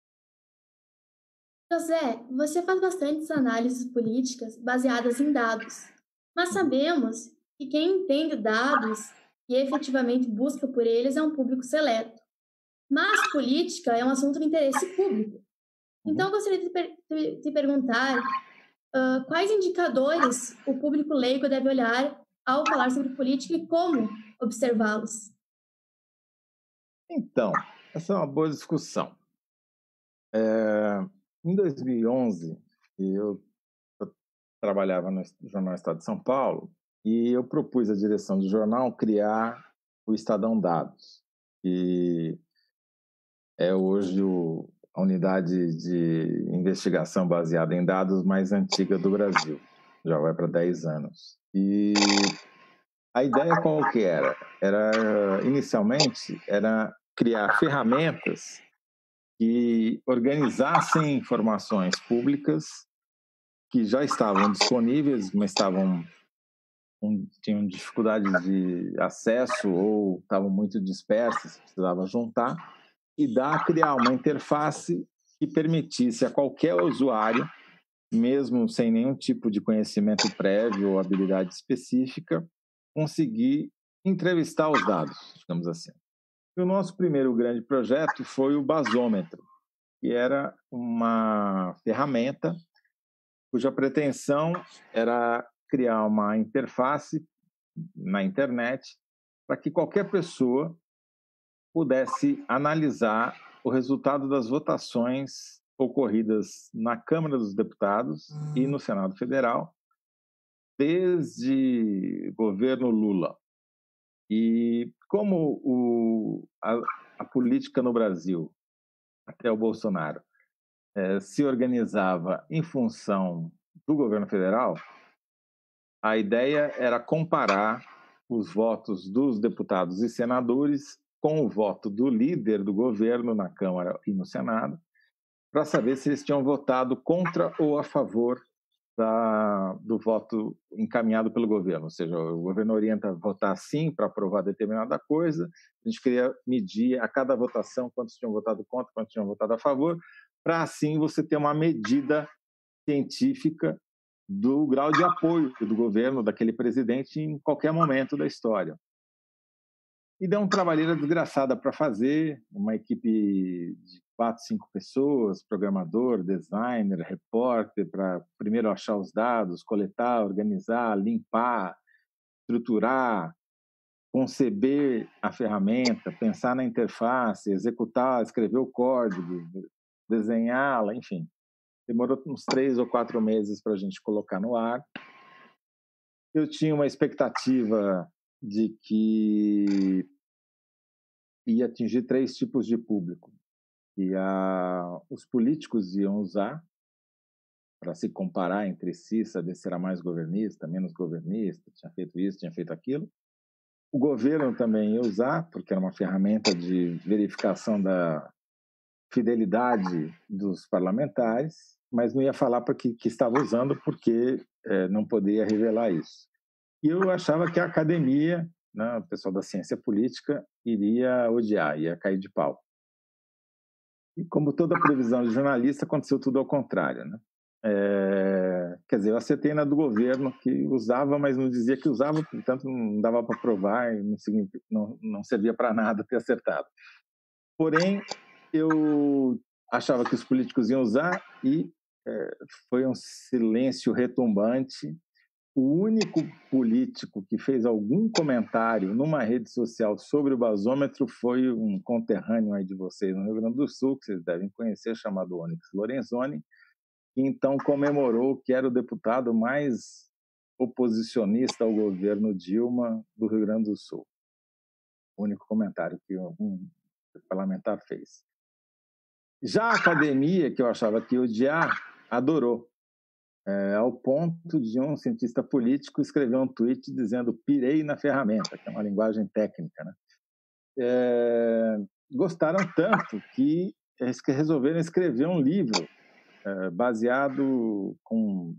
José, você faz bastantes análises políticas baseadas em dados, mas sabemos que quem entende dados e efetivamente busca por eles é um público seleto. Mas política é um assunto de interesse público. Então, eu gostaria de per- te perguntar uh, quais indicadores o público leigo deve olhar ao falar sobre política e como observá-los. Então, essa é uma boa discussão. É, em dois mil e onze, eu, eu trabalhava no Jornal Estado de São Paulo e eu propus à direção do jornal criar o Estadão Dados, que é hoje o, a unidade de investigação baseada em dados mais antiga do Brasil. Já vai para dez anos. E a ideia qual que era? Era, inicialmente, era criar ferramentas que organizassem informações públicas que já estavam disponíveis, mas estavam, tinham dificuldade de acesso ou estavam muito dispersas, precisava juntar, e dar, criar uma interface que permitisse a qualquer usuário, mesmo sem nenhum tipo de conhecimento prévio ou habilidade específica, conseguir entrevistar os dados, digamos assim. E o nosso primeiro grande projeto foi o Basômetro, que era uma ferramenta cuja pretensão era criar uma interface na internet para que qualquer pessoa pudesse analisar o resultado das votações ocorridas na Câmara dos Deputados e no Senado Federal desde o governo Lula. E como o, a, a política no Brasil, até o Bolsonaro, eh, se organizava em função do governo federal, a ideia era comparar os votos dos deputados e senadores com o voto do líder do governo na Câmara e no Senado, para saber se eles tinham votado contra ou a favor da, do voto encaminhado pelo governo. Ou seja, o governo orienta a votar sim para aprovar determinada coisa, a gente queria medir a cada votação quantos tinham votado contra, quantos tinham votado a favor, para assim você ter uma medida científica do grau de apoio do governo, daquele presidente, em qualquer momento da história. E deu uma trabalheira desgraçada para fazer, uma equipe de quatro, cinco pessoas, programador, designer, repórter, para primeiro achar os dados, coletar, organizar, limpar, estruturar, conceber a ferramenta, pensar na interface, executar, escrever o código, desenhá-la, enfim. Demorou uns três ou quatro meses para a gente colocar no ar. Eu tinha uma expectativa de que ia atingir três tipos de público. E a, os políticos iam usar para se comparar entre si, saber se era mais governista, menos governista, tinha feito isso, tinha feito aquilo. O governo também ia usar, porque era uma ferramenta de verificação da fidelidade dos parlamentares. mas não ia falar para que, que estava usando porque é, não poderia revelar isso. E eu achava que a academia, né, o pessoal da ciência política, iria odiar, ia cair de pau. E como toda previsão de jornalista, aconteceu tudo ao contrário, né? É, quer dizer, eu acertei na do governo, que usava, mas não dizia que usava, portanto não dava para provar e não, não, não servia para nada ter acertado. Porém, eu achava que os políticos iam usar e é, foi um silêncio retumbante. O único político que fez algum comentário numa rede social sobre o basômetro foi um conterrâneo aí de vocês no Rio Grande do Sul, que vocês devem conhecer, chamado Onyx Lorenzoni, que então comemorou que era o deputado mais oposicionista ao governo Dilma do Rio Grande do Sul. O único comentário que um parlamentar fez. Já a academia, que eu achava que ia odiar, adorou. É, ao ponto de um cientista político escrever um tweet dizendo pirei na ferramenta, que é uma linguagem técnica, né? É, gostaram tanto que resolveram escrever um livro é, baseado com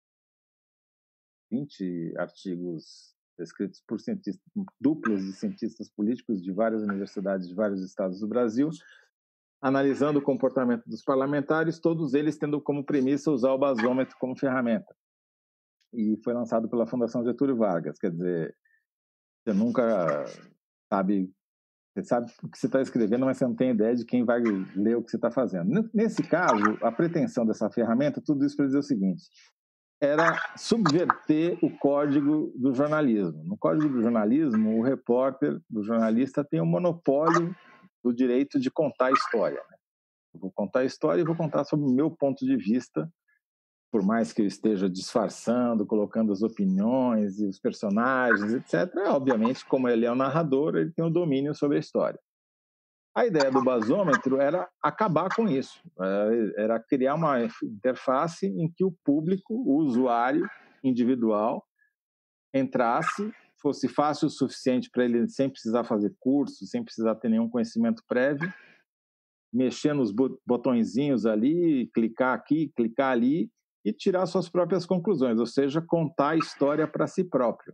vinte artigos escritos por cientistas, duplos de cientistas políticos de várias universidades de vários estados do Brasil, analisando o comportamento dos parlamentares, todos eles tendo como premissa usar o basômetro como ferramenta. E foi lançado pela Fundação Getúlio Vargas. Quer dizer, você nunca sabe, você sabe o que você está escrevendo, mas você não tem ideia de quem vai ler o que você está fazendo. Nesse caso, a pretensão dessa ferramenta, tudo isso para dizer o seguinte, era subverter o código do jornalismo. No código do jornalismo, o repórter, o jornalista, tem o monopólio do direito de contar a história. Eu vou contar a história e vou contar sobre o meu ponto de vista, por mais que eu esteja disfarçando, colocando as opiniões e os personagens, etcétera. Obviamente, como ele é o narrador, ele tem o domínio sobre a história. A ideia do basômetro era acabar com isso, era criar uma interface em que o público, o usuário individual, entrasse, fosse fácil o suficiente para ele, sem precisar fazer curso, sem precisar ter nenhum conhecimento prévio, mexer nos botõezinhos ali, clicar aqui, clicar ali e tirar suas próprias conclusões, ou seja, contar a história para si próprio.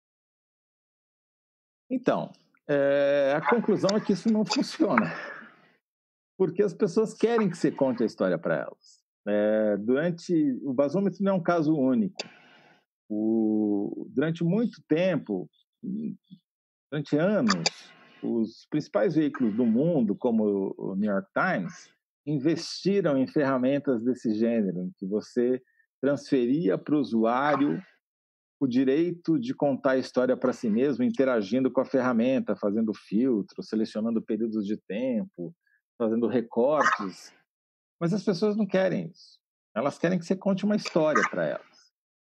Então, é, a conclusão é que isso não funciona, porque as pessoas querem que você conte a história para elas. É, durante o basômetro não é um caso único. O, durante muito tempo, durante anos, os principais veículos do mundo, como o New York Times, investiram em ferramentas desse gênero, em que você transferia para o usuário o direito de contar a história para si mesmo, interagindo com a ferramenta, fazendo filtro, selecionando períodos de tempo, fazendo recortes. Mas as pessoas não querem isso. Elas querem que você conte uma história para elas.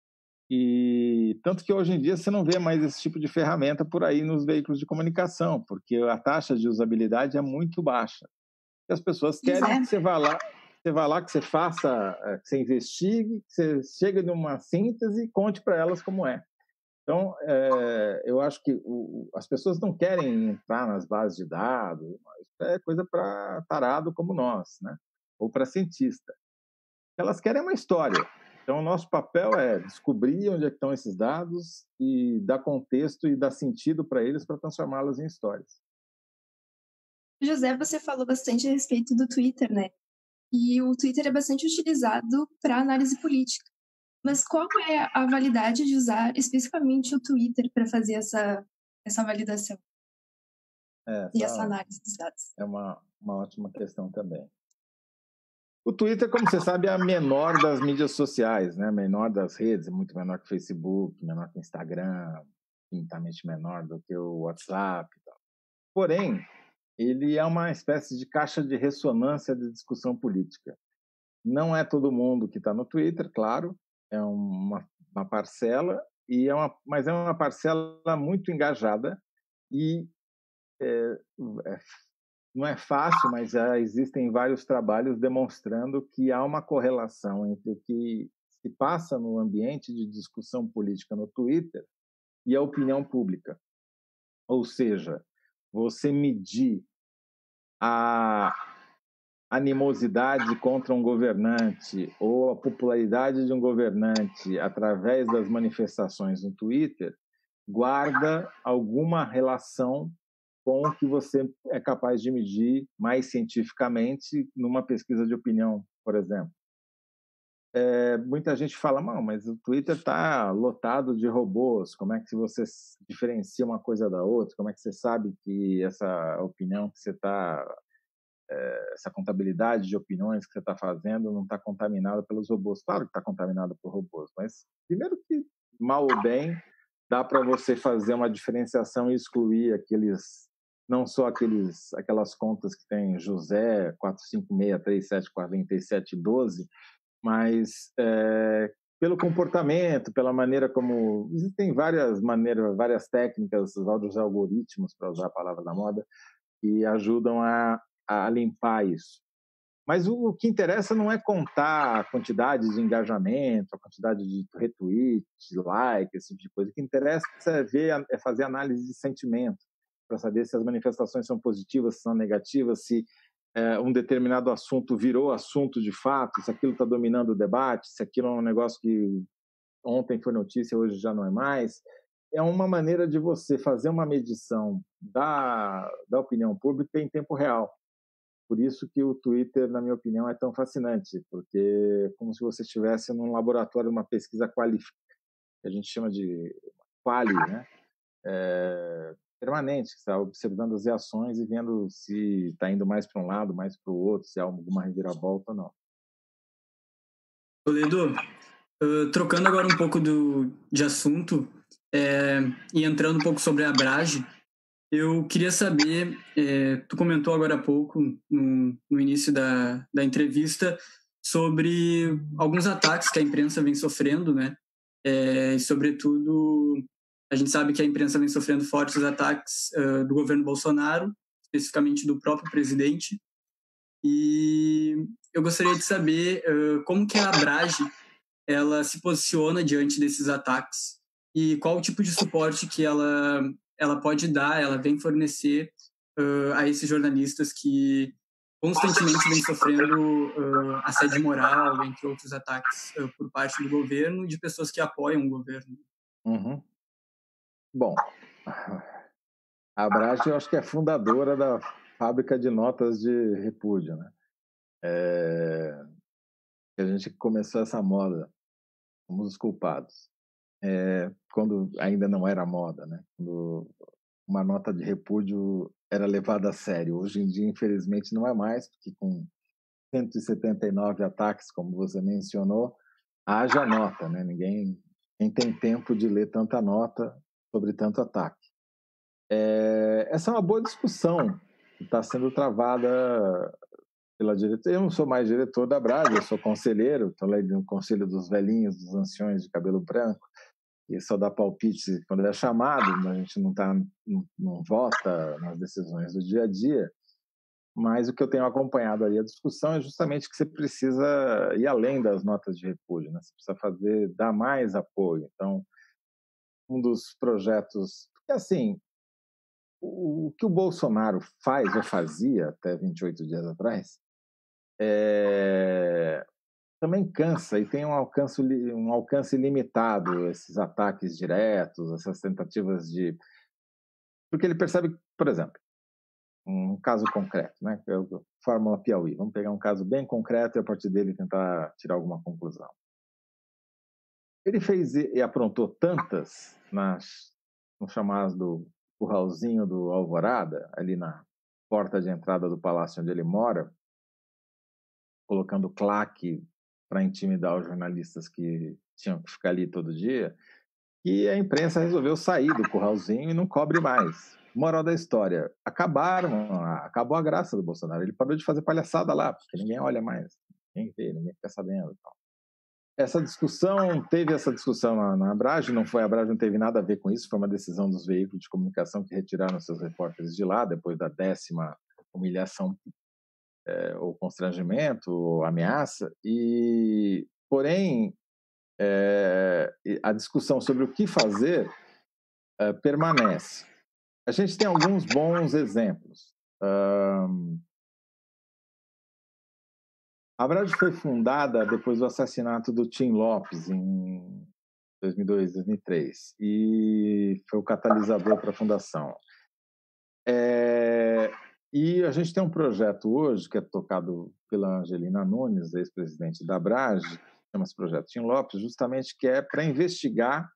E tanto que hoje em dia você não vê mais esse tipo de ferramenta por aí nos veículos de comunicação, porque a taxa de usabilidade é muito baixa. E as pessoas querem é. que você vá lá, você vá lá, que você faça, que você investigue, que você chegue numa síntese e conte para elas como é. Então, é, eu acho que o, as pessoas não querem entrar nas bases de dados, mas é coisa para tarado como nós, né? Ou para cientista. Elas querem uma história. Então, o nosso papel é descobrir onde é que estão esses dados e dar contexto e dar sentido para eles para transformá-los em histórias. José, você falou bastante a respeito do Twitter, né? E o Twitter é bastante utilizado para análise política. Mas qual é a validade de usar especificamente o Twitter para fazer essa, essa validação é, e essa análise dos dados? É uma, uma ótima questão também. O Twitter, como você sabe, é a menor das mídias sociais, né? Menor das redes, muito menor que o Facebook, menor que o Instagram, infinitamente menor do que o WhatsApp e tal. Porém, ele é uma espécie de caixa de ressonância de discussão política. Não é todo mundo que está no Twitter, claro, é uma, uma parcela, e é uma, mas é uma parcela muito engajada e é, é, não é fácil, mas já existem vários trabalhos demonstrando que há uma correlação entre o que se passa no ambiente de discussão política no Twitter e a opinião pública. Ou seja, você medir a animosidade contra um governante ou a popularidade de um governante através das manifestações no Twitter guarda alguma relação com o que você é capaz de medir mais cientificamente numa pesquisa de opinião, por exemplo. É, muita gente fala, não, mas o Twitter está lotado de robôs, como é que você diferencia uma coisa da outra? Como é que você sabe que essa opinião que você está, é, essa contabilidade de opiniões que você está fazendo não está contaminada pelos robôs? Claro que está contaminada por robôs, mas primeiro que, mal ou bem, dá para você fazer uma diferenciação e excluir aqueles, não só aqueles, aquelas contas que tem José quatro cinco seis três sete quatro sete um dois, mas é, pelo comportamento, pela maneira como... Existem várias maneiras, várias técnicas, vários algoritmos, para usar a palavra da moda, que ajudam a, a limpar isso. Mas o, o que interessa não é contar a quantidade de engajamento, a quantidade de retweets, like, esse tipo de coisa. O que interessa é, ver, é fazer análise de sentimento, para saber se as manifestações são positivas, se são negativas, se é, um determinado assunto virou assunto de fato, se aquilo está dominando o debate, se aquilo é um negócio que ontem foi notícia, hoje já não é mais. É uma maneira de você fazer uma medição da, da opinião pública em tempo real. Por isso que o Twitter, na minha opinião, é tão fascinante, porque é como se você estivesse num laboratório, uma pesquisa qualificada, que a gente chama de quali, né? É, permanente, que está observando as reações e vendo se está indo mais para um lado, mais para o outro, se há alguma reviravolta ou não. Toledo, uh, trocando agora um pouco do, de assunto é, e entrando um pouco sobre a Abrage, eu queria saber, é, tu comentou agora há pouco, no, no início da, da entrevista, sobre alguns ataques que a imprensa vem sofrendo, né? É, e, sobretudo, a gente sabe que a imprensa vem sofrendo fortes ataques uh, do governo Bolsonaro, especificamente do próprio presidente. E eu gostaria de saber uh, como que a Abrage ela se posiciona diante desses ataques e qual o tipo de suporte que ela, ela pode dar, ela vem fornecer uh, a esses jornalistas que constantemente vêm sofrendo uh, assédio moral, entre outros ataques uh, por parte do governo e de pessoas que apoiam o governo. Uhum. Bom, a Abrage eu acho que é fundadora da fábrica de notas de repúdio, né? É... A gente começou essa moda, fomos os culpados, é... quando ainda não era moda, né? Quando uma nota de repúdio era levada a sério. Hoje em dia, infelizmente, não é mais, porque com cento e setenta e nove ataques, como você mencionou, haja nota, né? Ninguém, ninguém tem tempo de ler tanta nota sobre tanto ataque. É, essa é uma boa discussão que está sendo travada pela diretoria. Eu não sou mais diretor da Abrage, eu sou conselheiro, estou lá no conselho dos velhinhos, dos anciões de cabelo branco, e só dá palpite quando é chamado, a gente não, tá, não, não vota nas decisões do dia a dia, mas o que eu tenho acompanhado aí, a discussão é justamente que você precisa ir além das notas de repúdio, né? Você precisa fazer, dar mais apoio. Então, um dos projetos... Porque, assim, o que o Bolsonaro faz ou fazia até vinte e oito dias atrás é... também cansa e tem um alcance, um alcance limitado, esses ataques diretos, essas tentativas de... Porque ele percebe, por exemplo, um caso concreto, né? É a Fórmula Piauí. Vamos pegar um caso bem concreto e a partir dele tentar tirar alguma conclusão. Ele fez e aprontou tantas nas, no chamado curralzinho do Alvorada, ali na porta de entrada do palácio onde ele mora, colocando claque para intimidar os jornalistas que tinham que ficar ali todo dia, e a imprensa resolveu sair do curralzinho e não cobre mais. Moral da história, acabaram, acabou a graça do Bolsonaro. Ele parou de fazer palhaçada lá, porque ninguém olha mais, ninguém vê, ninguém fica sabendo. Então, essa discussão, teve essa discussão na, na Abrage, não foi a Abrage, não teve nada a ver com isso, foi uma decisão dos veículos de comunicação que retiraram seus repórteres de lá, depois da décima humilhação é, ou constrangimento, ou ameaça, e, porém, é, a discussão sobre o que fazer é, permanece. A gente tem alguns bons exemplos. Um, A Abrage foi fundada depois do assassinato do Tim Lopes, em dois mil e dois, dois mil e três, e foi o catalisador para a fundação. É... E a gente tem um projeto hoje, que é tocado pela Angelina Nunes, ex-presidente da Abrage, chama-se Projeto Tim Lopes, justamente que é para investigar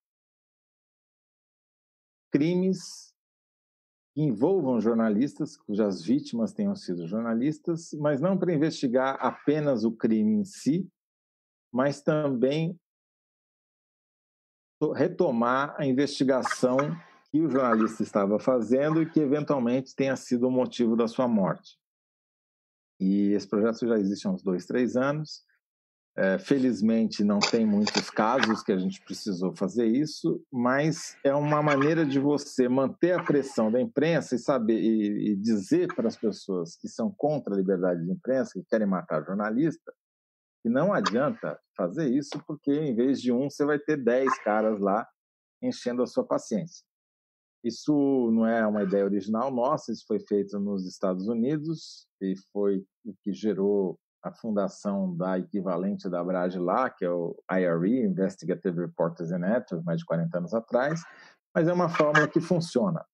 crimes que envolvam jornalistas, cujas vítimas tenham sido jornalistas, mas não para investigar apenas o crime em si, mas também retomar a investigação que o jornalista estava fazendo e que eventualmente tenha sido o motivo da sua morte. E esse projeto já existe há uns dois, três anos. É, felizmente não tem muitos casos que a gente precisou fazer isso, mas é uma maneira de você manter a pressão da imprensa e saber e, e dizer para as pessoas que são contra a liberdade de imprensa, que querem matar jornalista, que não adianta fazer isso, porque em vez de um você vai ter dez caras lá enchendo a sua paciência. Isso não é uma ideia original nossa, isso foi feito nos Estados Unidos e foi o que gerou a fundação da equivalente da Abrage lá, que é o I R E, Investigative Reporters and Editors, mais de quarenta anos atrás, mas é uma fórmula que funciona.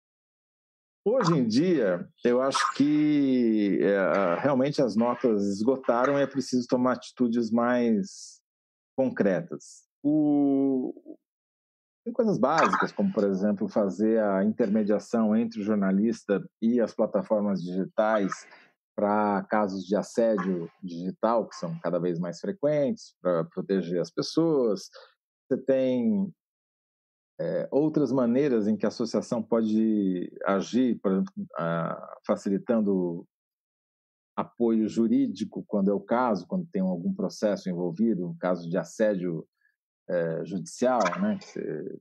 Hoje em dia, eu acho que é, realmente as notas esgotaram e é preciso tomar atitudes mais concretas. O... Tem coisas básicas, como, por exemplo, fazer a intermediação entre o jornalista e as plataformas digitais para casos de assédio digital, que são cada vez mais frequentes, para proteger as pessoas. Você tem é, outras maneiras em que a associação pode agir, por exemplo, a, facilitando apoio jurídico, quando é o caso, quando tem algum processo envolvido, um caso de assédio é, judicial, né? Você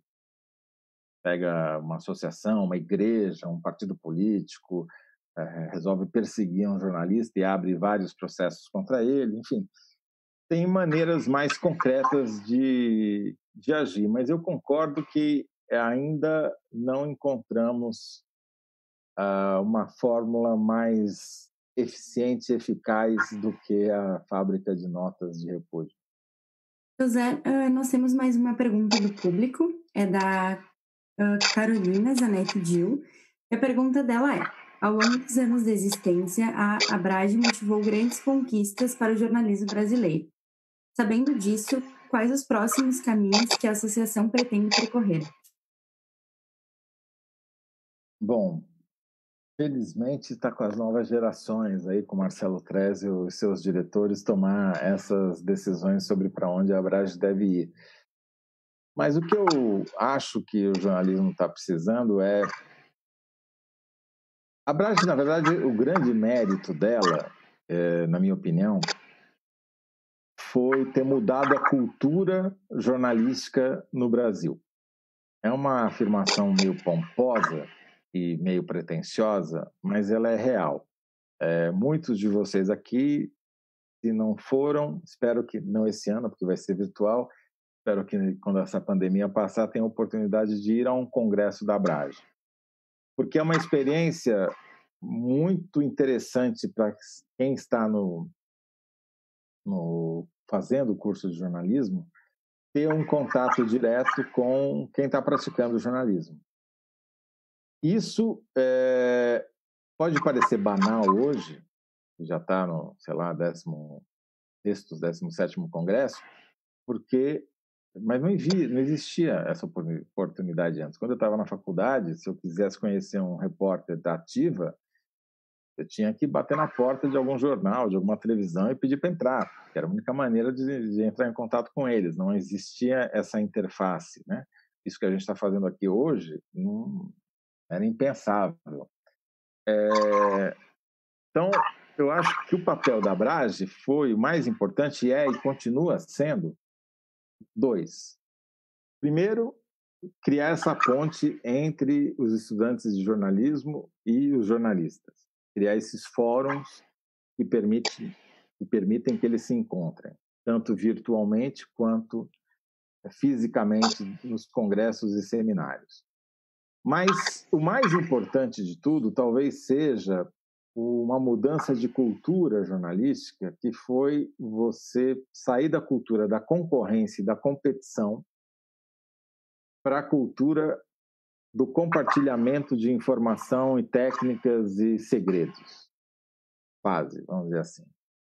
pega uma associação, uma igreja, um partido político, É, resolve perseguir um jornalista e abre vários processos contra ele, enfim, tem maneiras mais concretas de, de agir, mas eu concordo que ainda não encontramos uh, uma fórmula mais eficiente e eficaz do que a fábrica de notas de repúdio. José, uh, nós temos mais uma pergunta do público, é da uh, Carolina Zanetti Gil, e a pergunta dela é: ao longo dos anos de existência, a Abrage motivou grandes conquistas para o jornalismo brasileiro. Sabendo disso, quais os próximos caminhos que a associação pretende percorrer? Bom, felizmente está com as novas gerações, aí, com Marcelo Trezio e seus diretores, tomar essas decisões sobre para onde a Abrage deve ir. Mas o que eu acho que o jornalismo está precisando é... A Abrage, na verdade, o grande mérito dela, é, na minha opinião, foi ter mudado a cultura jornalística no Brasil. É uma afirmação meio pomposa e meio pretensiosa, mas ela é real. É, muitos de vocês aqui, se não foram, espero que não esse ano, porque vai ser virtual, espero que quando essa pandemia passar tenham a oportunidade de ir a um congresso da Abrage. Porque é uma experiência muito interessante para quem está no, no, fazendo o curso de jornalismo, ter um contato direto com quem está praticando o jornalismo. Isso é, pode parecer banal hoje, já está no, sei lá, décimo sexto, décimo sétimo congresso, porque... Mas não, havia, não existia essa oportunidade antes. Quando eu estava na faculdade, se eu quisesse conhecer um repórter da Ativa, eu tinha que bater na porta de algum jornal, de alguma televisão e pedir para entrar, que era a única maneira de, de entrar em contato com eles. Não existia essa interface, né? Isso que a gente está fazendo aqui hoje não, era impensável. É, então, eu acho que o papel da Abrage foi o mais importante, e é e continua sendo dois. Primeiro, criar essa ponte entre os estudantes de jornalismo e os jornalistas. Criar esses fóruns que permitem, que permitem que eles se encontrem, tanto virtualmente quanto fisicamente nos congressos e seminários. Mas o mais importante de tudo talvez seja uma mudança de cultura jornalística, que foi você sair da cultura da concorrência e da competição para a cultura do compartilhamento de informação e técnicas e segredos. Quase, vamos dizer assim.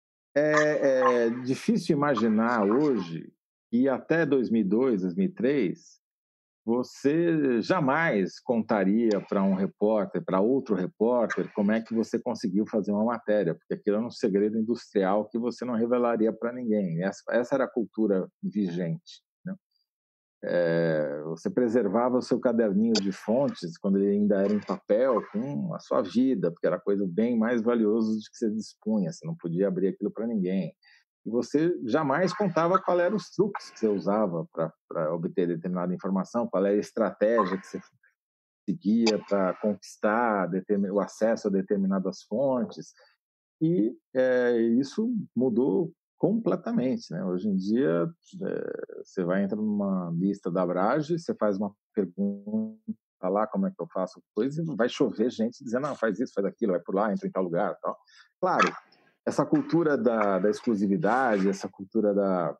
É, é difícil imaginar hoje que até dois mil e dois, dois mil e três, você jamais contaria para um repórter, para outro repórter, como é que você conseguiu fazer uma matéria, porque aquilo era um segredo industrial que você não revelaria para ninguém. Essa, essa era a cultura vigente. Né? É, você preservava o seu caderninho de fontes, quando ele ainda era em papel, com a sua vida, porque era coisa bem mais valiosa do que você dispunha, você não podia abrir aquilo para ninguém. E você jamais contava qual eram os truques que você usava para obter determinada informação, qual era a estratégia que você seguia para conquistar o acesso a determinadas fontes. E é, isso mudou completamente. Né? Hoje em dia, é, você vai entrar numa lista da Abrage, você faz uma pergunta lá, como é que eu faço coisa, e vai chover gente dizendo, não, faz isso, faz aquilo, vai por lá, entra em tal lugar. Tal. Claro, essa cultura da, da exclusividade, essa cultura da,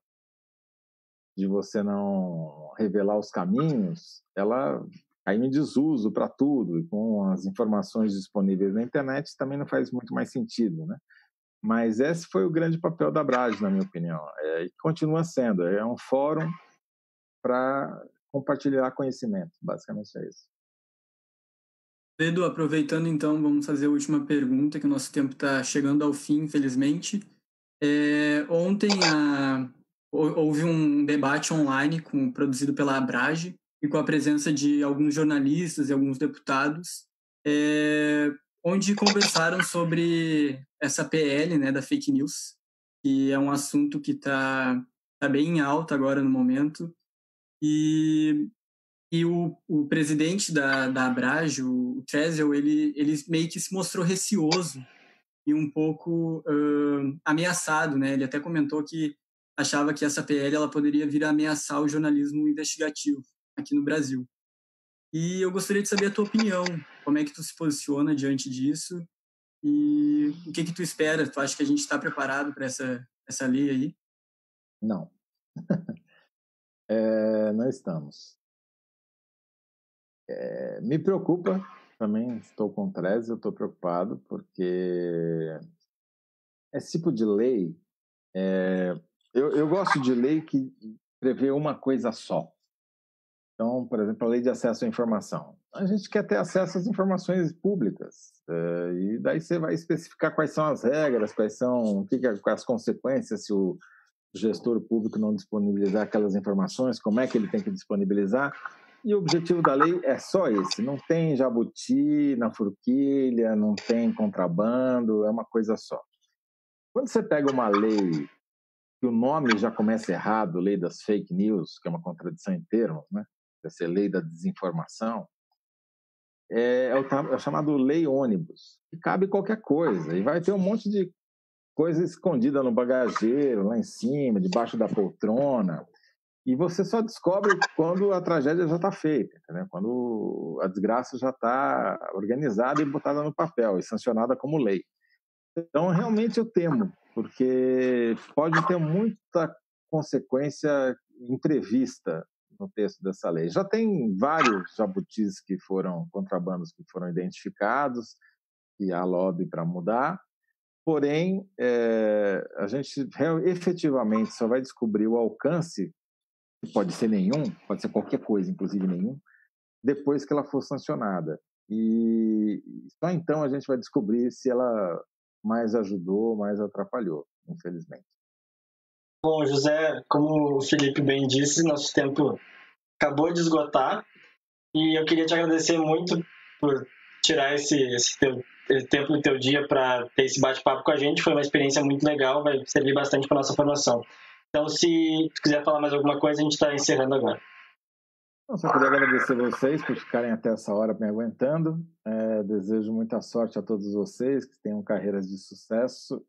de você não revelar os caminhos, ela caiu em desuso para tudo, e com as informações disponíveis na internet também não faz muito mais sentido, né? Mas esse foi o grande papel da Abrage, na minha opinião, é, e continua sendo, é um fórum para compartilhar conhecimento, basicamente é isso. Edu, aproveitando então, vamos fazer a última pergunta, que o nosso tempo está chegando ao fim, infelizmente. É, ontem a, houve um debate online com, produzido pela Abrage e com a presença de alguns jornalistas e alguns deputados, é, onde conversaram sobre essa P L, né, da fake news, que é um assunto que está tá bem em alta agora no momento. E... E o, o presidente da, da Abrage, o Trezel, ele, ele meio que se mostrou receoso e um pouco uh, ameaçado, né? Ele até comentou que achava que essa P L ela poderia vir a ameaçar o jornalismo investigativo aqui no Brasil. E eu gostaria de saber a tua opinião, como é que tu se posiciona diante disso e o que que tu espera? Tu acha que a gente está preparado para essa, essa lei aí? Não. é, não estamos. É, me preocupa, também estou com o Trezel, estou preocupado, porque esse tipo de lei, é, eu, eu gosto de lei que prevê uma coisa só. Então, por exemplo, a lei de acesso à informação. A gente quer ter acesso às informações públicas, é, e daí você vai especificar quais são as regras, quais são o que, que as consequências se o gestor público não disponibilizar aquelas informações, como é que ele tem que disponibilizar. E o objetivo da lei é só esse, não tem jabuti na forquilha, não tem contrabando, é uma coisa só. Quando você pega uma lei que o nome já começa errado, lei das fake news, que é uma contradição em termos, né? Deve ser lei da desinformação, é, é, o, é o chamado lei ônibus, que cabe qualquer coisa, e vai ter um monte de coisa escondida no bagageiro, lá em cima, debaixo da poltrona. E você só descobre quando a tragédia já está feita, né? Quando a desgraça já está organizada e botada no papel e sancionada como lei. Então, realmente eu temo, porque pode ter muita consequência imprevista no texto dessa lei. Já tem vários jabutis que foram, contrabandos que foram identificados, e há lobby para mudar. Porém, é, a gente efetivamente só vai descobrir o alcance, que pode ser nenhum, pode ser qualquer coisa, inclusive nenhum, depois que ela for sancionada. E só então a gente vai descobrir se ela mais ajudou, mais atrapalhou, infelizmente. Bom, José, como o Felipe bem disse, nosso tempo acabou de esgotar e eu queria te agradecer muito por tirar esse, esse, teu, esse tempo do teu dia para ter esse bate-papo com a gente. Foi uma experiência muito legal, vai servir bastante para nossa formação. Então, se tu quiser falar mais alguma coisa, a gente está encerrando agora. Eu só queria agradecer vocês por ficarem até essa hora me aguentando. É, desejo muita sorte a todos vocês, que tenham carreiras de sucesso,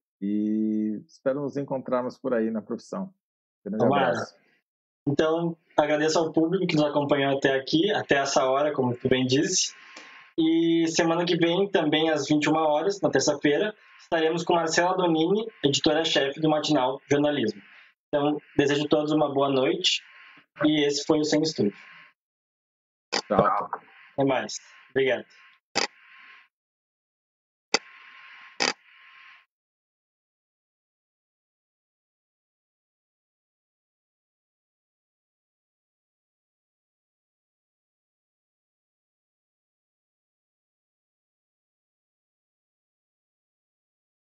e espero nos encontrarmos por aí na profissão. Grande abraço. Então, agradeço ao público que nos acompanhou até aqui, até essa hora, como tu bem disse. E semana que vem, também às vinte e uma horas, na terça-feira, estaremos com Marcela Donini, editora-chefe do Matinal Jornalismo. Então, desejo a todos uma boa noite e esse foi o Sem Estúdio. Tchau. Até mais. Obrigado.